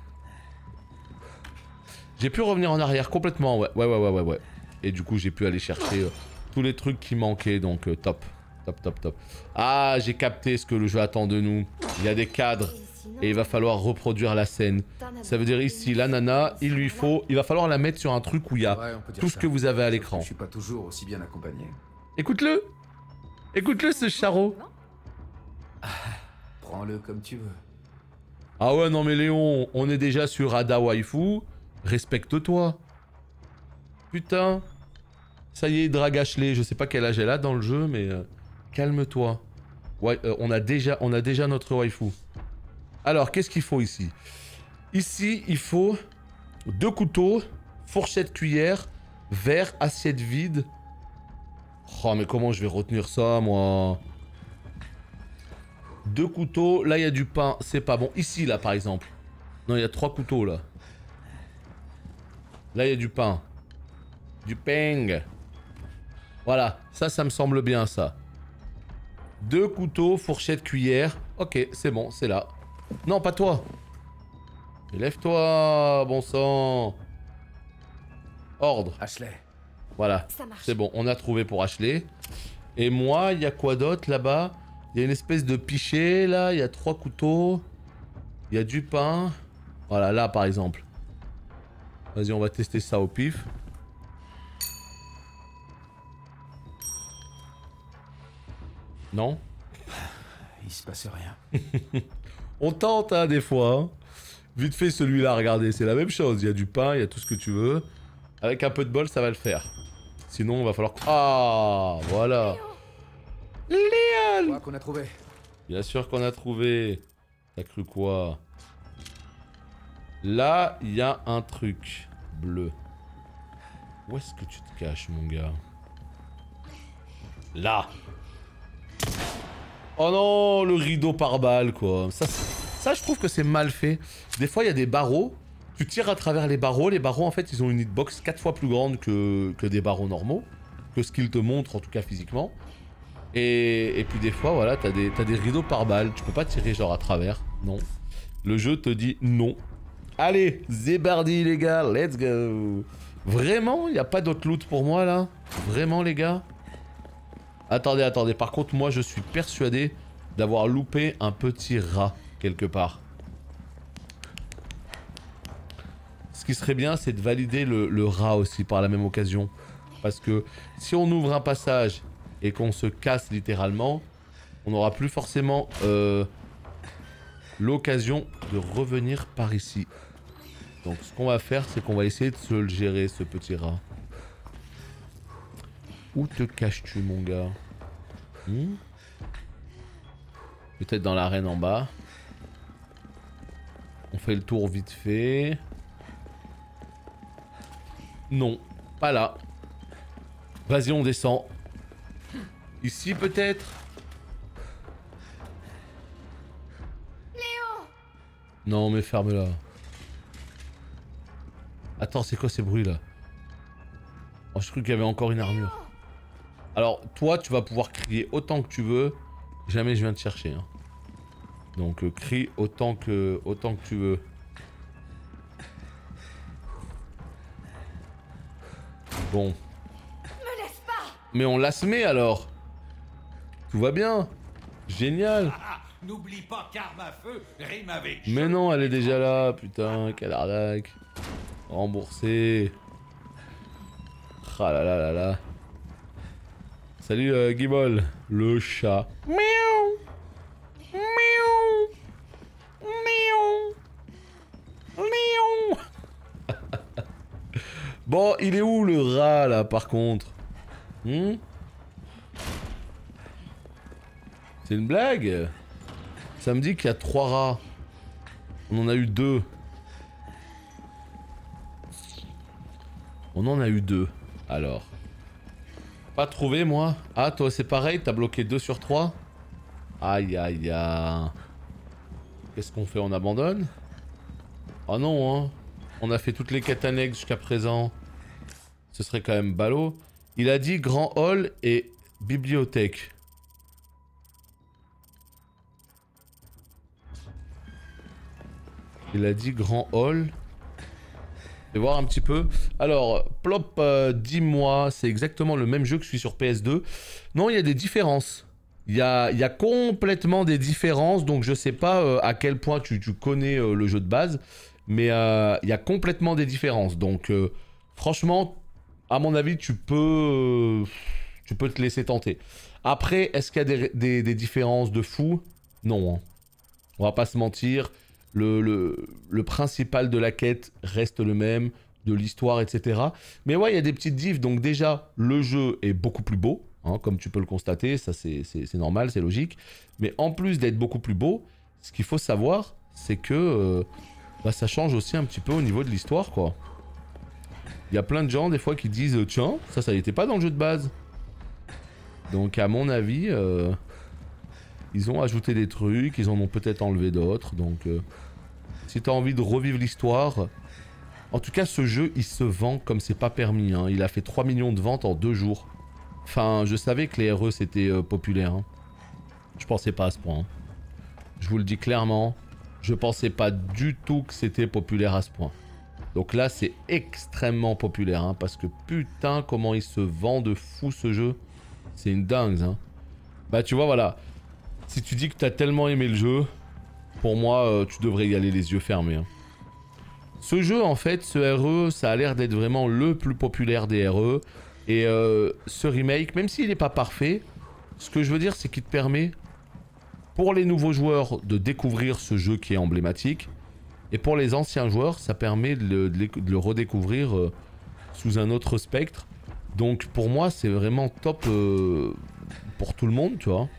J'ai pu revenir en arrière complètement, ouais. Et du coup, j'ai pu aller chercher tous les trucs qui manquaient, donc top. Ah, j'ai capté ce que le jeu attend de nous. Il y a des cadres. et il va falloir reproduire la scène. Ça veut dire ici, la nana, il va falloir la mettre sur un truc où il y a tout ce que vous avez à l'écran. Je suis pas toujours aussi bien accompagné. Écoute-le. Écoute-le, ce charreau. Prends-le comme tu veux. Ah ouais, non mais Léon, on est déjà sur Ada Waifu. Respecte-toi. Putain. Ça y est, drague Ashley. Je sais pas quel âge elle a dans le jeu, mais calme-toi. Ouais, on a déjà notre waifu. Alors, qu'est-ce qu'il faut ici? Ici, il faut 2 couteaux, fourchette, cuillère, verre, assiette vide. Oh, mais comment je vais retenir ça, moi? 2 couteaux. Là, il y a du pain. C'est pas bon. Ici, là, par exemple. Non, il y a 3 couteaux, là. Là, il y a du pain. Du peng. Voilà. Ça me semble bien, ça. 2 couteaux, fourchette, cuillère. Ok, c'est bon, c'est là. Non, pas toi. Lève-toi, bon sang. Ordre. Ashley. Voilà, c'est bon, on a trouvé pour Ashley. Et moi, il y a quoi d'autre là-bas? Il y a une espèce de pichet, là. Il y a 3 couteaux. Il y a du pain. Voilà, là, par exemple. Vas-y, on va tester ça au pif. Non? Il se passe rien. On tente, hein, des fois. Hein. Vite fait, celui-là, regardez, c'est la même chose. Il y a du pain, il y a tout ce que tu veux. Avec un peu de bol, ça va le faire. Sinon, il va falloir... Ah, voilà. Léon! Qu'on a trouvé. Bien sûr qu'on a trouvé. T'as cru quoi? Là, il y a un truc bleu. Où est-ce que tu te caches, mon gars? Là. Oh non, le rideau par balle, quoi. Ça, je trouve que c'est mal fait. Des fois, il y a des barreaux. Tu tires à travers les barreaux. Les barreaux, en fait, ils ont une hitbox 4 fois plus grande que des barreaux normaux. Que ce qu'ils te montrent, en tout cas physiquement. Et puis des fois, voilà, t'as des rideaux par balle. Tu peux pas tirer genre à travers. Non. Le jeu te dit non. Allez, zébardi, les gars. Let's go. Vraiment, il n'y a pas d'autre loot pour moi, là? Vraiment, les gars? Attendez, attendez. Par contre, moi, je suis persuadé d'avoir loupé un petit rat quelque part. Ce qui serait bien, c'est de valider le rat aussi par la même occasion. Parce que si on ouvre un passage et qu'on se casse littéralement, on n'aura plus forcément l'occasion de revenir par ici. Donc ce qu'on va faire, c'est qu'on va essayer de se le gérer, ce petit rat. Où te caches-tu, mon gars? Peut-être dans l'arène en bas. On fait le tour vite fait. Non, pas là. Vas-y, on descend. Ici, peut-être? Léon! Non, mais ferme-la. Attends, c'est quoi ces bruits-là? Oh, je crois qu'il y avait encore une armure. Alors, toi, tu vas pouvoir crier autant que tu veux. Jamais je viens te chercher. Hein. Donc, crie autant que tu veux. Bon. Me laisse pas! Mais on la se met alors. Tout va bien. Génial. N'oublie pas qu'arme à feu rime avec... Mais non, elle est déjà là. Putain, quelle arnaque. Remboursé. Ah là là là là. Salut Guibol, le chat. Miaou. Miaou. Miaou. Miaou. Bon, il est où le rat là par contre? C'est une blague? Ça me dit qu'il y a 3 rats. On en a eu 2. On en a eu 2. Alors. Pas trouvé moi. Ah toi c'est pareil, t'as bloqué 2 sur 3. Aïe aïe aïe. Qu'est-ce qu'on fait? On abandonne? Oh non hein. On a fait toutes les quêtes annexes jusqu'à présent. Ce serait quand même ballot. Il a dit grand hall et bibliothèque. Il a dit grand hall. Je vais voir un petit peu. Alors, Plop, dis-moi, c'est exactement le même jeu que je suis sur PS2. Non, il y a des différences. Il y a complètement des différences, donc je sais pas à quel point tu connais le jeu de base, mais il y a complètement des différences. Donc franchement, à mon avis, tu peux te laisser tenter. Après, est-ce qu'il y a des différences de fou? Non. Hein. On va pas se mentir. Le principal de la quête reste le même, de l'histoire, etc. Mais ouais, il y a des petites diffs. Donc déjà, le jeu est beaucoup plus beau. Hein, comme tu peux le constater, ça c'est normal, c'est logique. Mais en plus d'être beaucoup plus beau, ce qu'il faut savoir, c'est que ça change aussi un petit peu au niveau de l'histoire, quoi. Il y a plein de gens, des fois, qui disent « Tiens, ça n'était pas dans le jeu de base. » Donc, à mon avis, ils ont ajouté des trucs, ils en ont peut-être enlevé d'autres. Donc, si tu as envie de revivre l'histoire... En tout cas, ce jeu, il se vend comme c'est pas permis. Hein. Il a fait 3 millions de ventes en 2 jours. Enfin, je savais que les RE c'était populaire. Hein. Je pensais pas à ce point. Hein. Je vous le dis clairement, je pensais pas du tout que c'était populaire à ce point. Donc là, c'est extrêmement populaire. Hein, parce que putain, comment il se vend de fou ce jeu. C'est une dingue. Hein. Bah, tu vois, voilà. Si tu dis que t'as tellement aimé le jeu, pour moi, tu devrais y aller les yeux fermés. Hein. Ce jeu, en fait, ce RE, ça a l'air d'être vraiment le plus populaire des RE. Et ce remake, même s'il n'est pas parfait, ce que je veux dire, c'est qu'il te permet, pour les nouveaux joueurs, de découvrir ce jeu qui est emblématique. Et pour les anciens joueurs, ça permet de le redécouvrir sous un autre spectre. Donc pour moi, c'est vraiment top pour tout le monde, tu vois.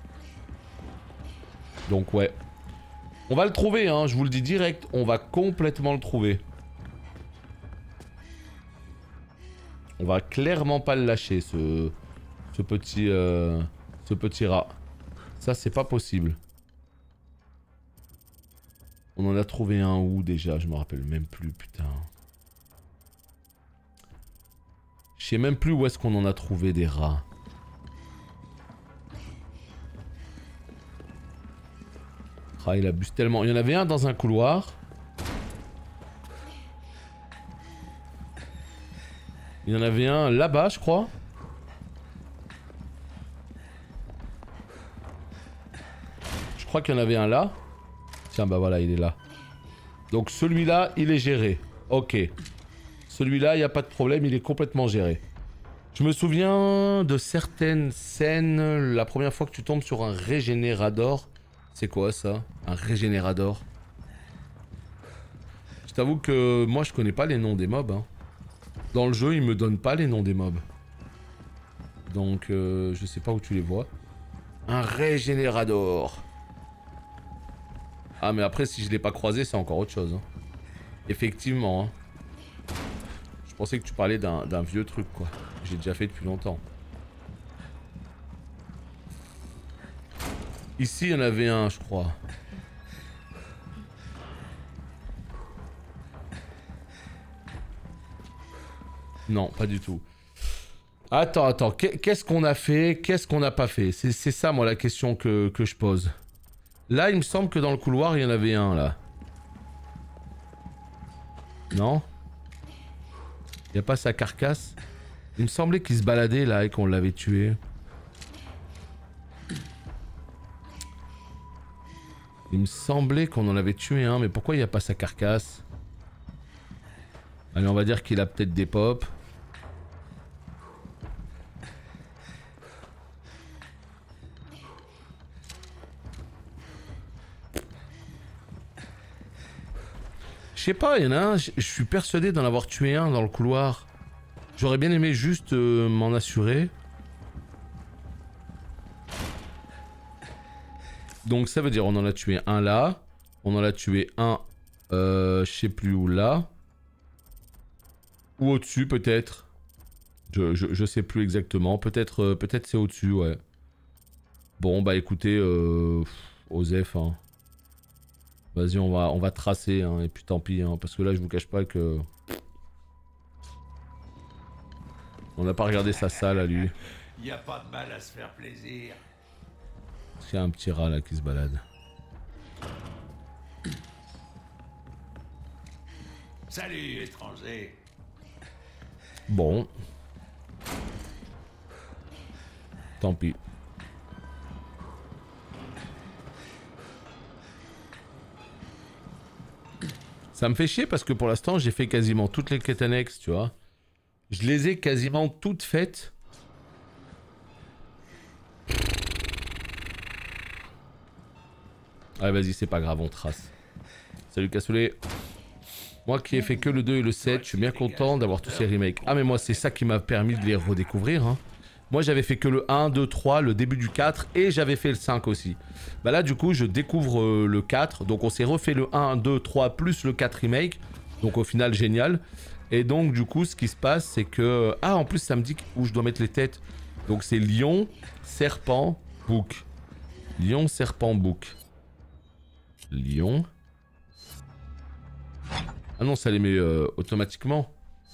Donc ouais. On va le trouver, hein, je vous le dis direct, on va complètement le trouver. On va clairement pas le lâcher, ce petit rat. Ça, c'est pas possible. On en a trouvé un où déjà? Je me rappelle même plus, putain. Je sais même plus où est-ce qu'on en a trouvé des rats. Ah, il abuse tellement. Il y en avait un dans un couloir. Il y en avait un là-bas, je crois. Je crois qu'il y en avait un là. Tiens, bah voilà, il est là. Donc celui-là, il est géré. Ok. Celui-là, il n'y a pas de problème, il est complètement géré. Je me souviens de certaines scènes. La première fois que tu tombes sur un régénérateur. C'est quoi ça? Un régénérateur? Je t'avoue que moi, je connais pas les noms des mobs. Hein. Dans le jeu, ils me donnent pas les noms des mobs. Donc, je sais pas où tu les vois. Un régénérateur. Ah, mais après, si je l'ai pas croisé, c'est encore autre chose. Hein. Effectivement. Hein. Je pensais que tu parlais d'un vieux truc, quoi. J'ai déjà fait depuis longtemps. Ici, il y en avait un, je crois. Non, pas du tout. Attends. Qu'est-ce qu'on a fait? Qu'est-ce qu'on n'a pas fait? C'est ça, moi, la question que je pose. Là, il me semble que dans le couloir, il y en avait un, là. Non? Il n'y a pas sa carcasse? Il me semblait qu'il se baladait, là, et qu'on l'avait tué. Il me semblait qu'on en avait tué un, mais pourquoi il n'y a pas sa carcasse? Allez, on va dire qu'il a peut-être des pops. Je sais pas, il y en a un, je suis persuadé d'en avoir tué un dans le couloir. J'aurais bien aimé juste m'en assurer. Donc ça veut dire on en a tué un là. On en a tué un, je sais plus où là. Ou au-dessus peut-être. Je sais plus exactement. Peut-être c'est au-dessus, ouais. Bon bah écoutez, Osef, hein. Vas-y, on va tracer, hein, et puis tant pis, hein, parce que là je vous cache pas que... On n'a pas regardé sa salle à lui. Y a pas de mal à se faire plaisir. Il y a un petit rat là qui se balade. Salut, étranger. Bon. Tant pis. Ça me fait chier parce que pour l'instant, j'ai fait quasiment toutes les quêtes annexes, tu vois. Je les ai quasiment toutes faites. Allez, vas-y, c'est pas grave, on trace. Salut Cassoulet. Moi qui ai fait que le 2 et le 7, je suis bien content d'avoir tous ces remakes. Ah mais moi c'est ça qui m'a permis de les redécouvrir. Hein. Moi j'avais fait que le 1, 2, 3, le début du 4 et j'avais fait le 5 aussi. Bah là du coup je découvre le 4. Donc on s'est refait le 1, 2, 3 plus le 4 remake. Donc au final génial. Et donc du coup ce qui se passe c'est que... Ah en plus ça me dit où je dois mettre les têtes. Donc c'est lion, serpent, bouc. Lion, serpent, bouc. Lion... Ah non, ça les met automatiquement.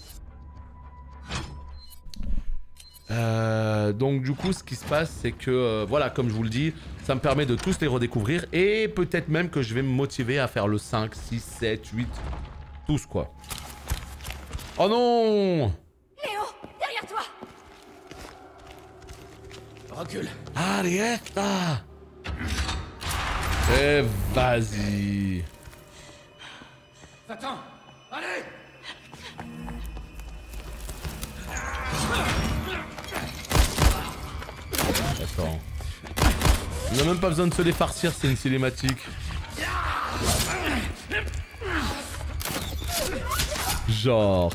Donc du coup, ce qui se passe, c'est que, voilà, comme je vous le dis, ça me permet de tous les redécouvrir. Et peut-être même que je vais me motiver à faire le 5, 6, 7, 8, tous quoi. Oh non! Léo, derrière toi! Recule. Arietta! Eh, vas-y. Attends. Allez. Attends. On n'a même pas besoin de se les farcir, c'est une cinématique. Genre...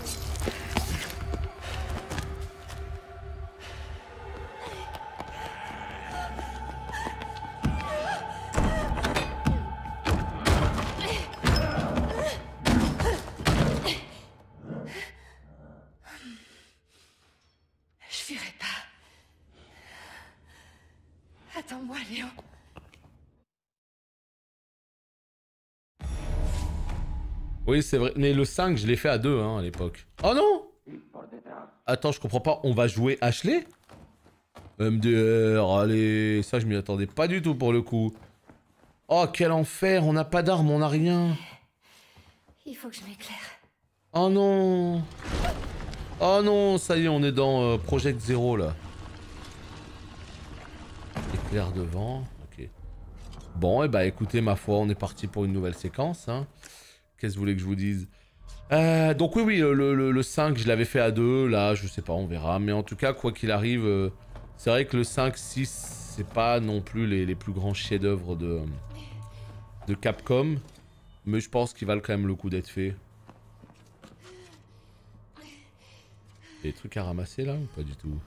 Je fuirai pas. Attends-moi, Léo. Oui, c'est vrai. Mais le 5, je l'ai fait à 2 hein, à l'époque. Oh non! Attends, je comprends pas. On va jouer Ashley? MDR, allez. Ça, je m'y attendais pas du tout pour le coup. Oh, quel enfer. On n'a pas d'armes, on n'a rien. Il faut que je m'éclaire. Oh non! Oh non, ça y est, on est dans Project Zero là. Éclair devant, ok. Bon, et bah écoutez, ma foi, on est parti pour une nouvelle séquence. Hein. Qu'est-ce que vous voulez que je vous dise? Donc oui, le 5, je l'avais fait à 2, là, je sais pas, on verra. Mais en tout cas, quoi qu'il arrive, c'est vrai que le 5, 6, c'est pas non plus les plus grands chefs-d'œuvre de Capcom. Mais je pense qu'il valent quand même le coup d'être fait. Il y a des trucs à ramasser là ou pas du tout?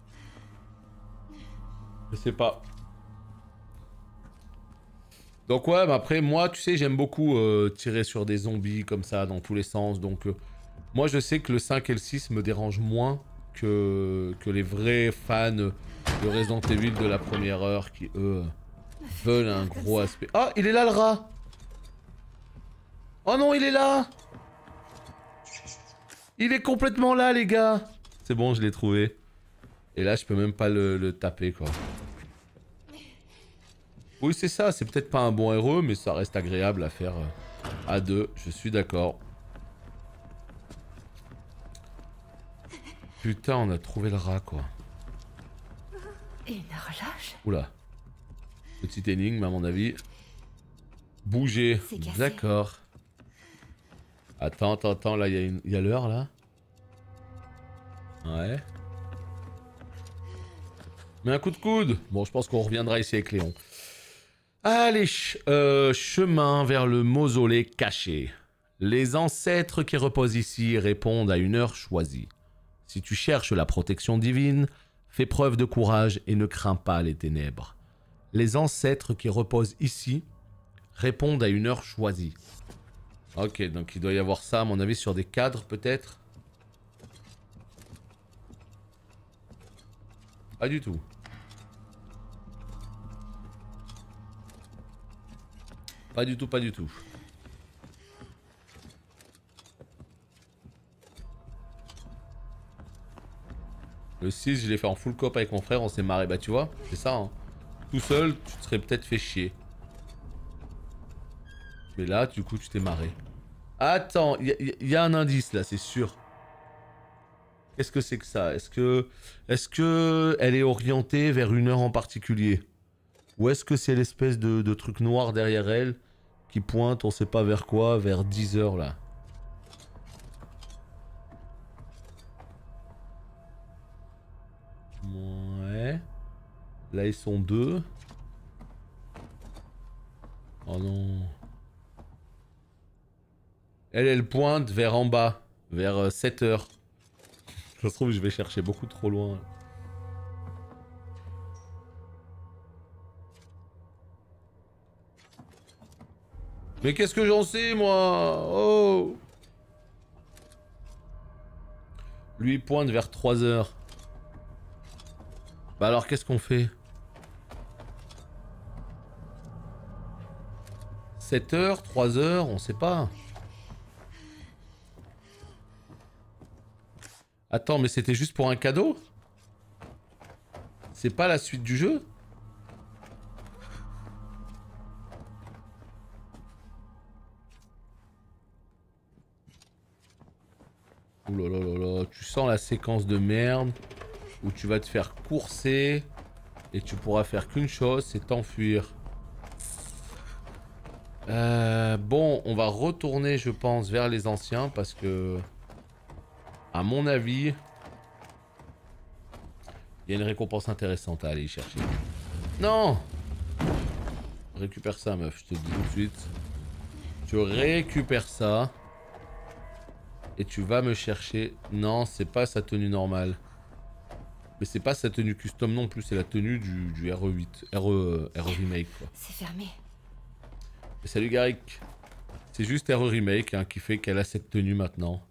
Je sais pas. Donc ouais, mais après moi, tu sais, j'aime beaucoup tirer sur des zombies comme ça dans tous les sens. Donc moi je sais que le 5 et le 6 me dérangent moins que les vrais fans de Resident Evil de la première heure qui eux veulent un gros aspect. Ah, il est là le rat! Oh non, il est là! Il est complètement là les gars! C'est bon, je l'ai trouvé. Et là je peux même pas le taper quoi. Oui, c'est ça, c'est peut-être pas un bon RE, mais ça reste agréable à faire à 2, je suis d'accord. Putain, on a trouvé le rat, quoi. Et une horloge? Oula. Petite énigme, à mon avis. Bouger. D'accord. Attends, là, il y a l'heure, là. Ouais. Mais un coup de coude. Bon, je pense qu'on reviendra ici avec Léon. Allez, chemin vers le mausolée caché. Les ancêtres qui reposent ici répondent à une heure choisie. Si tu cherches la protection divine, fais preuve de courage et ne crains pas les ténèbres. Les ancêtres qui reposent ici répondent à une heure choisie. Ok, donc il doit y avoir ça à mon avis sur des cadres peut-être. Pas du tout. Pas du tout, pas du tout. Le 6, je l'ai fait en full coop avec mon frère, on s'est marré. Bah tu vois, c'est ça. Hein. Tout seul, tu te serais peut-être fait chier. Mais là, du coup, tu t'es marré. Attends, il y a un indice là, c'est sûr. Qu'est-ce que c'est que ça? Est-ce que elle est orientée vers une heure en particulier? Ou est-ce que c'est l'espèce de truc noir derrière elle qui pointe, on sait pas vers quoi, vers 10 h là. Ouais. Là ils sont 2. Oh non. Elle pointe vers en bas, vers 7 h. Ça se trouve je vais chercher beaucoup trop loin. Mais qu'est-ce que j'en sais moi? Oh. Lui il pointe vers 3 h. Bah alors qu'est-ce qu'on fait? 7 h, 3 h, on sait pas. Attends, mais c'était juste pour un cadeau? C'est pas la suite du jeu? Ouh là là là là, tu sens la séquence de merde où tu vas te faire courser et tu pourras faire qu'une chose, c'est t'enfuir. Bon, on va retourner, je pense, vers les anciens parce que, à mon avis, il y a une récompense intéressante à aller y chercher. Non! Récupère ça, meuf, je te le dis tout de suite. Tu récupères ça. Et tu vas me chercher... Non, c'est pas sa tenue normale. Mais c'est pas sa tenue custom non plus, c'est la tenue du RE8. RE Remake, quoi. C'est fermé. Et salut Garrick. C'est juste RE Remake hein, qui fait qu'elle a cette tenue maintenant.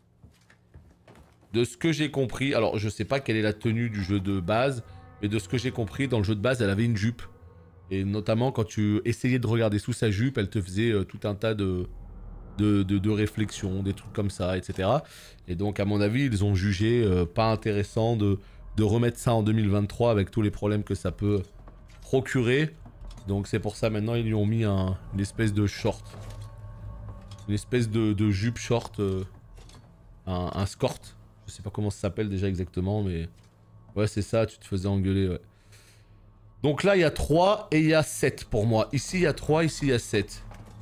De ce que j'ai compris... Alors, je sais pas quelle est la tenue du jeu de base, mais de ce que j'ai compris, dans le jeu de base, elle avait une jupe. Et notamment, quand tu essayais de regarder sous sa jupe, elle te faisait tout un tas de réflexions, des trucs comme ça, etc. Et donc, à mon avis, ils ont jugé pas intéressant de remettre ça en 2023 avec tous les problèmes que ça peut procurer. Donc, c'est pour ça, maintenant, ils lui ont mis une espèce de short. Une espèce de jupe short. Un skort. Je sais pas comment ça s'appelle déjà exactement, mais... Ouais, c'est ça, tu te faisais engueuler, ouais. Donc là, il y a 3 et il y a 7 pour moi. Ici, il y a 3, ici, il y a 7.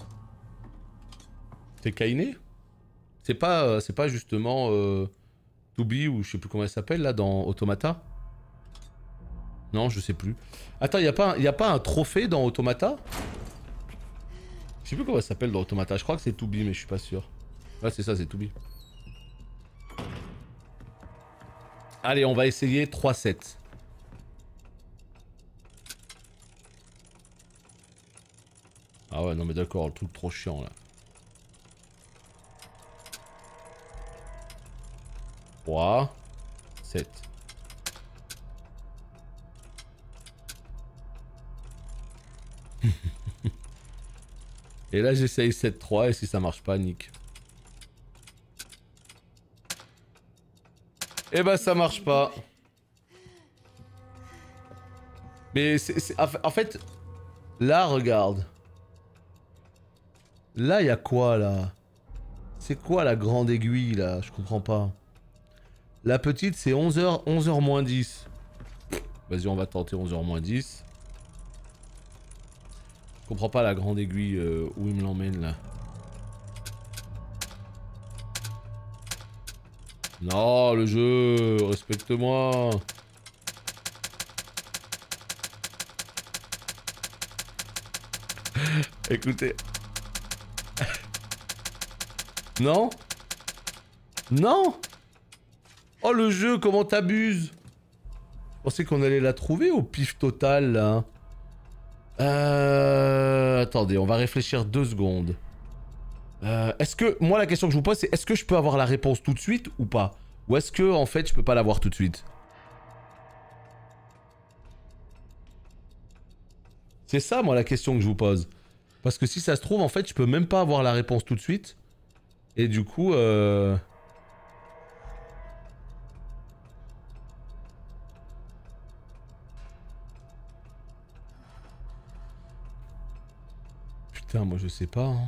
C'est Kainé? C'est pas justement Toubi ou je sais plus comment elle s'appelle là dans Automata? Non, je sais plus. Attends, y a pas un trophée dans Automata? Je sais plus comment elle s'appelle dans Automata. Je crois que c'est Toubi, mais je suis pas sûr. Ouais, c'est ça, c'est Toubi. Allez, on va essayer 3-7. Ah ouais, non mais d'accord, le truc trop chiant là. 3, 7. Et là j'essaye 7-3 et si ça marche pas, nique. Eh ben ça marche pas. Mais en fait, là regarde. Là il y a quoi là? C'est quoi la grande aiguille là? Je comprends pas. La petite c'est 11h, 11h moins 10. Vas-y on va tenter 11h moins 10. Je comprends pas la grande aiguille où il me l'emmène là. Non le jeu, respecte-moi. Écoutez. Non? Non? Oh le jeu, comment t'abuses? Je pensais qu'on allait la trouver au pif total là. Attendez, on va réfléchir 2 secondes. Est-ce que... Moi la question que je vous pose c'est est-ce que je peux avoir la réponse tout de suite ou pas? Ou est-ce que en fait je peux pas l'avoir tout de suite? C'est ça moi la question que je vous pose. Parce que si ça se trouve en fait je peux même pas avoir la réponse tout de suite. Et du coup Putain moi je sais pas hein.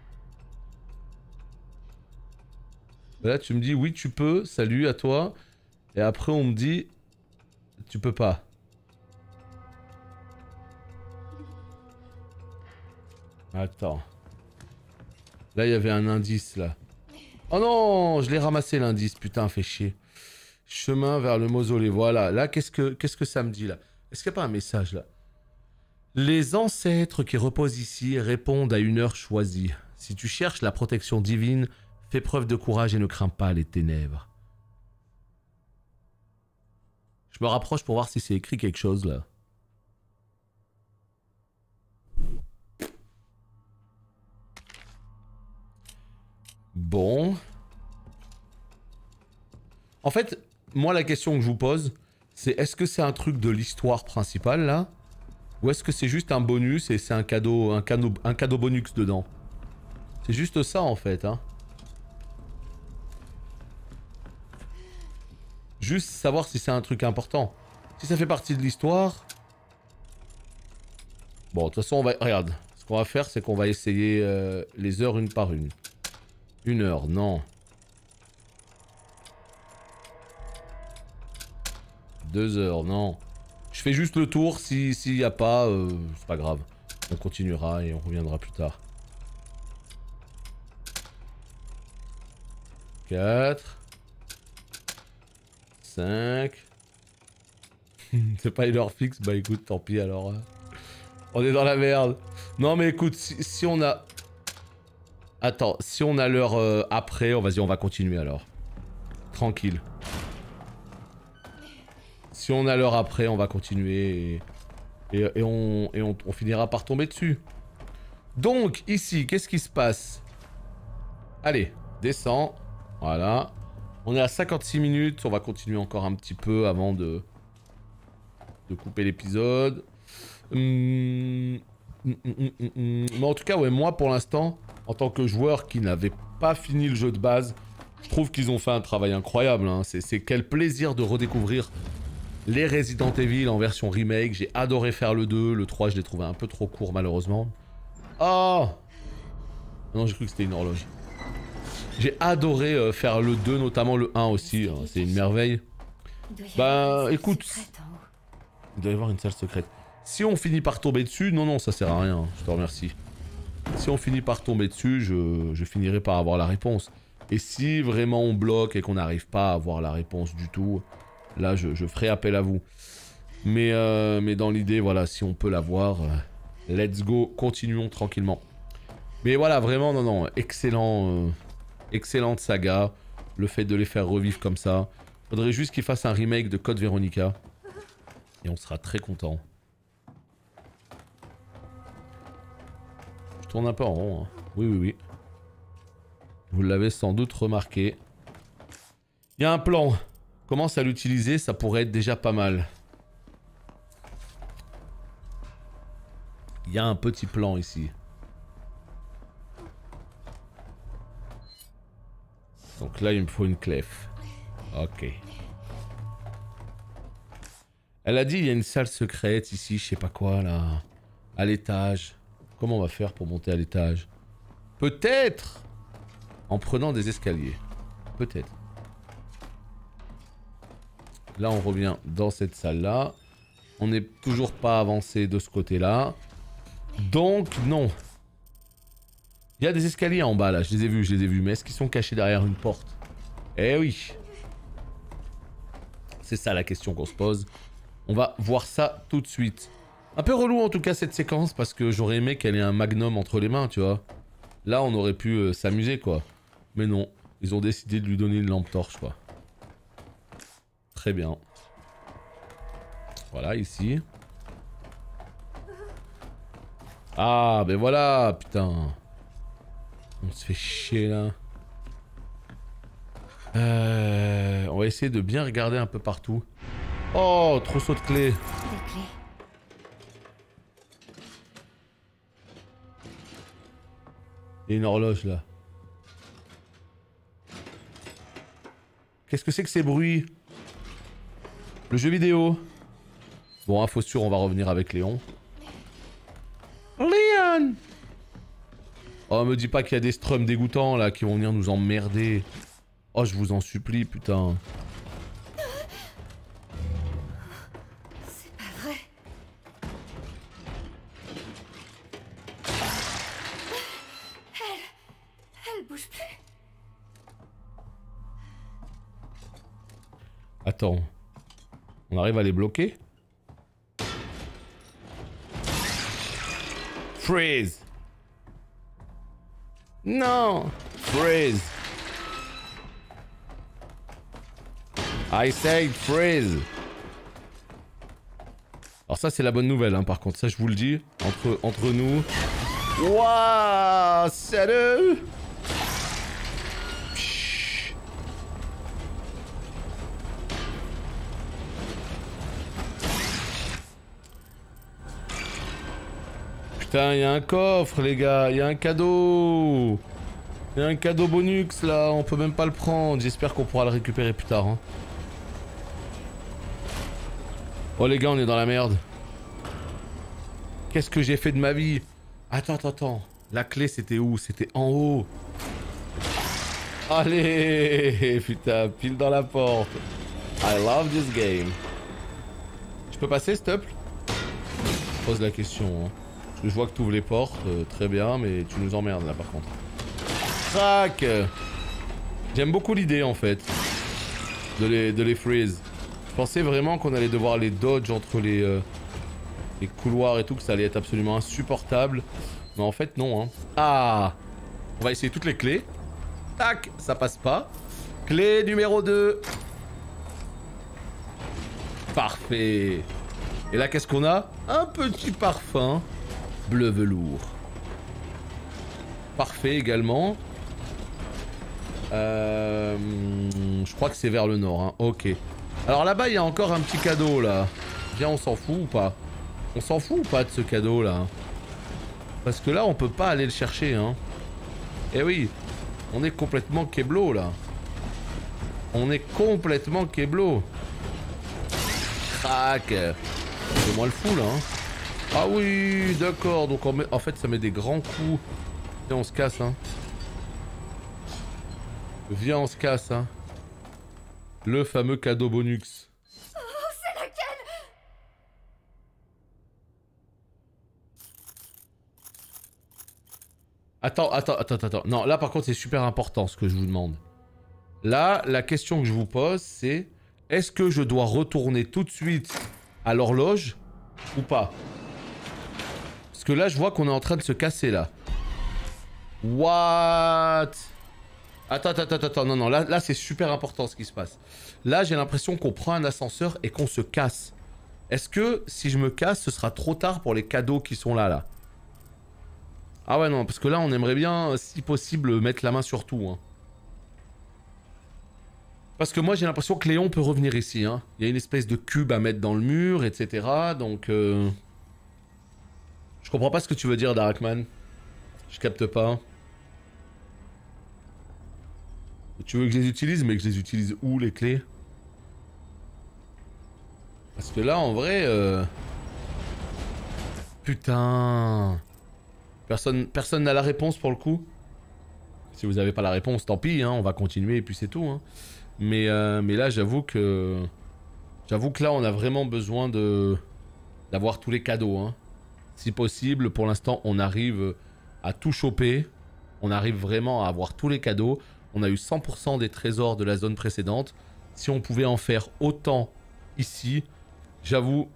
Là tu me dis oui tu peux, salut à toi. Et après on me dit tu peux pas. Attends. Là, il y avait un indice, là. Oh non, je l'ai ramassé, l'indice. Putain, fait chier. Chemin vers le mausolée. Voilà. Là, qu'est-ce que ça me dit, là? Est-ce qu'il n'y a pas un message, là? Les ancêtres qui reposent ici répondent à une heure choisie. Si tu cherches la protection divine, fais preuve de courage et ne crains pas les ténèbres. Je me rapproche pour voir si c'est écrit quelque chose, là. Bon. En fait, moi la question que je vous pose, c'est est-ce que c'est un truc de l'histoire principale là? Ou est-ce que c'est juste un bonus et c'est un cadeau bonus dedans? C'est juste ça en fait, hein. Juste savoir si c'est un truc important. Si ça fait partie de l'histoire... Bon, de toute façon, on va... Regarde, ce qu'on va faire, c'est qu'on va essayer les heures une par une. 1 heure, non. 2 heures, non. Je fais juste le tour, s'il n'y a pas, c'est pas grave. On continuera et on reviendra plus tard. 4. 5. C'est pas une heure fixe, bah écoute, tant pis alors. On est dans la merde. Non mais écoute, si on a... Attends, si on a l'heure après, vas-y, on va continuer alors. Tranquille. Si on a l'heure après, on va continuer et on finira par tomber dessus. Donc, ici, qu'est-ce qui se passe? Allez, descends. Voilà. On est à 56 minutes, on va continuer encore un petit peu avant de couper l'épisode. Mais en tout cas, ouais, moi pour l'instant... En tant que joueur qui n'avait pas fini le jeu de base, je trouve qu'ils ont fait un travail incroyable. Hein. C'est quel plaisir de redécouvrir les Resident Evil en version remake. J'ai adoré faire le 2, le 3 je l'ai trouvé un peu trop court malheureusement. Oh non, j'ai cru que c'était une horloge. J'ai adoré faire le 2, notamment le 1 aussi. Hein. C'est une merveille. Bah écoute, il doit y avoir une salle secrète. Si on finit par tomber dessus, non, ça sert à rien. Je te remercie. Si on finit par tomber dessus, je finirai par avoir la réponse. Et si vraiment on bloque et qu'on n'arrive pas à avoir la réponse du tout, là je ferai appel à vous. Mais dans l'idée, voilà, si on peut l'avoir, let's go, continuons tranquillement. Mais voilà, vraiment, non, excellent, excellente saga. Le fait de les faire revivre comme ça. Faudrait juste qu'ils fassent un remake de Code Veronica. Et on sera très content. Je tourne un peu en rond, hein. Oui. Vous l'avez sans doute remarqué. Il y a un plan. Commence à l'utiliser, ça pourrait être déjà pas mal. Il y a un petit plan ici. Donc là, il me faut une clef. Ok. Elle a dit il y a une salle secrète ici, je sais pas quoi là. À l'étage. Comment on va faire pour monter à l'étage? Peut-être en prenant des escaliers. Peut-être. Là, on revient dans cette salle-là. On n'est toujours pas avancé de ce côté-là. Donc, non. Il y a des escaliers en bas, là. Je les ai vus. Mais est-ce qu'ils sont cachés derrière une porte? Eh oui. C'est ça la question qu'on se pose. On va voir ça tout de suite. Un peu relou en tout cas cette séquence parce que j'aurais aimé qu'elle ait un magnum entre les mains, tu vois. Là on aurait pu s'amuser quoi. Mais non, ils ont décidé de lui donner une lampe torche quoi. Très bien. Voilà ici. Ah ben voilà, putain. On se fait chier là. On va essayer de bien regarder un peu partout. Oh, trousseau de clés. Des clés. Il y a une horloge là. Qu'est-ce que c'est que ces bruits? Le jeu vidéo. Bon, info sûre, on va revenir avec Léon. Léon! Oh, me dis pas qu'il y a des strums dégoûtants là qui vont venir nous emmerder. Oh, je vous en supplie, putain. C'est pas vrai. Attends. On arrive à les bloquer? Freeze! Non! Freeze! I say freeze! Alors ça c'est la bonne nouvelle hein, par contre, ça je vous le dis, entre nous. Wouah! Salut! Putain, il y a un coffre les gars, il y a un cadeau! Il y a un cadeau bonus là, on peut même pas le prendre, j'espère qu'on pourra le récupérer plus tard. Hein. Oh les gars, on est dans la merde. Qu'est-ce que j'ai fait de ma vie? Attends. La clé c'était où? C'était en haut. Allez, putain, pile dans la porte. I love this game. Je peux passer, s'il te plaît? Je pose la question. Hein. Je vois que tu ouvres les portes, très bien, mais tu nous emmerdes là par contre. Crac! J'aime beaucoup l'idée en fait de les freeze. Je pensais vraiment qu'on allait devoir les dodge entre les couloirs et tout, que ça allait être absolument insupportable. Mais en fait non hein. Ah! On va essayer toutes les clés. Tac! Ça passe pas. Clé numéro 2. Parfait. Et là qu'est-ce qu'on a? Un petit parfum bleu velours. Parfait également. Je crois que c'est vers le nord, hein. Ok. Alors là-bas, il y a encore un petit cadeau, là. Viens, on s'en fout ou pas? On s'en fout ou pas de ce cadeau, là? Parce que là, on peut pas aller le chercher, hein. Eh oui. On est complètement keblo, là. On est complètement keblo. Crac. C'est moi le fou, là, hein. Ah oui, d'accord. Donc en fait, ça met des grands coups. Viens, on se casse, hein. Viens, on se casse, hein. Le fameux cadeau bonus. Oh, c'est laquelle? Attends. Non, là par contre, c'est super important ce que je vous demande. Là, la question que je vous pose, c'est... Est-ce que je dois retourner tout de suite à l'horloge ou pas? Parce que là, je vois qu'on est en train de se casser, là. What? Attends, non, là c'est super important ce qui se passe. Là, j'ai l'impression qu'on prend un ascenseur et qu'on se casse. Est-ce que si je me casse, ce sera trop tard pour les cadeaux qui sont là? Ah ouais, non, parce que là, on aimerait bien, si possible, mettre la main sur tout, hein. Parce que moi, j'ai l'impression que Léon peut revenir ici, hein. Il y a une espèce de cube à mettre dans le mur, etc. Donc, je comprends pas ce que tu veux dire, Darkman. Je capte pas. Tu veux que je les utilise, mais que je les utilise où, les clés? Parce que là, en vrai... Putain... Personne n'a la réponse pour le coup. Si vous n'avez pas la réponse, tant pis, hein, on va continuer et puis c'est tout. Hein. Mais là, j'avoue que... J'avoue que là, on a vraiment besoin d'avoir tous les cadeaux. Hein. Si possible, pour l'instant, on arrive à tout choper. On arrive vraiment à avoir tous les cadeaux. On a eu 100% des trésors de la zone précédente. Si on pouvait en faire autant ici, j'avoue...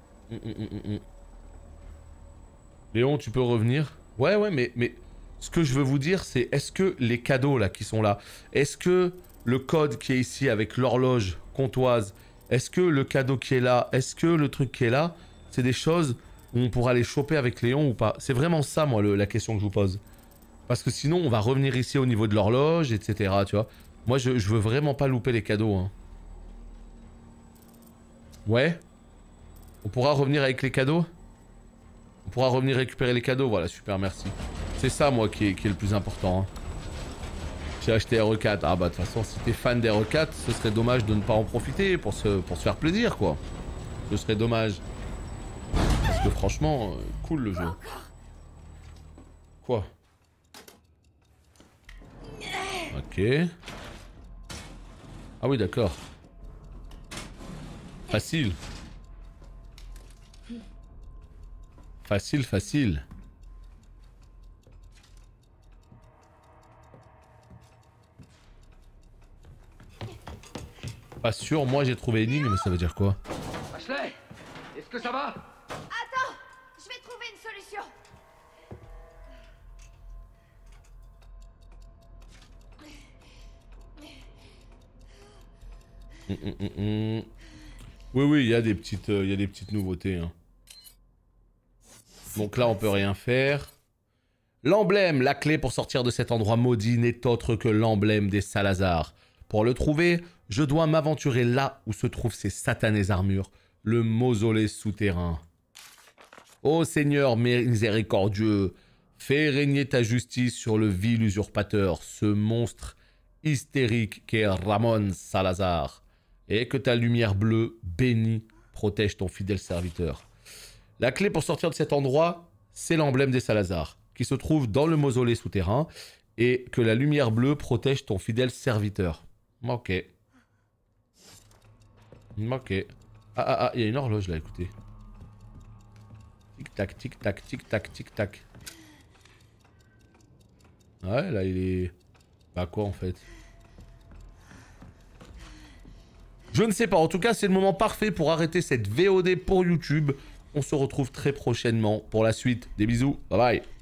Léon, tu peux revenir? Ouais, mais ce que je veux vous dire, c'est est-ce que les cadeaux là qui sont là, est-ce que le code qui est ici avec l'horloge comptoise, est-ce que le cadeau qui est là, est-ce que le truc qui est là, c'est des choses où on pourra les choper avec Léon ou pas? C'est vraiment ça, moi, la question que je vous pose. Parce que sinon, on va revenir ici au niveau de l'horloge, etc. Tu vois. Moi, je veux vraiment pas louper les cadeaux. Hein. Ouais. On pourra revenir avec les cadeaux? On pourra revenir récupérer les cadeaux. Voilà, super, merci. C'est ça, moi, qui est le plus important. Hein. J'ai acheté RE4. Ah bah, de toute façon, si t'es fan d'RE4, ce serait dommage de ne pas en profiter pour se faire plaisir, quoi. Ce serait dommage. Parce que franchement, cool le jeu. Quoi? Ok. Ah oui, d'accord. Facile. Facile. Pas sûr, moi j'ai trouvé énigme, mais ça veut dire quoi? Ashley, est-ce que ça va? Attends, je vais trouver une solution. Oui, il y a des petites nouveautés. Hein. Donc là, on peut rien faire. L'emblème, la clé pour sortir de cet endroit maudit n'est autre que l'emblème des Salazar. Pour le trouver, je dois m'aventurer là où se trouvent ces satanées armures, le mausolée souterrain. Ô Seigneur miséricordieux, fais régner ta justice sur le vil usurpateur, ce monstre hystérique qu'est Ramon Salazar, et que ta lumière bleue, bénie, protège ton fidèle serviteur. La clé pour sortir de cet endroit, c'est l'emblème des Salazar, qui se trouve dans le mausolée souterrain, et que la lumière bleue protège ton fidèle serviteur. Ok. Ok. Ah, il y a une horloge là, écoutez. Tic-tac, tic-tac, tic-tac, tic-tac. Ouais, là, il est... Bah quoi, en fait? Je ne sais pas. En tout cas, c'est le moment parfait pour arrêter cette VOD pour YouTube. On se retrouve très prochainement pour la suite. Des bisous. Bye bye.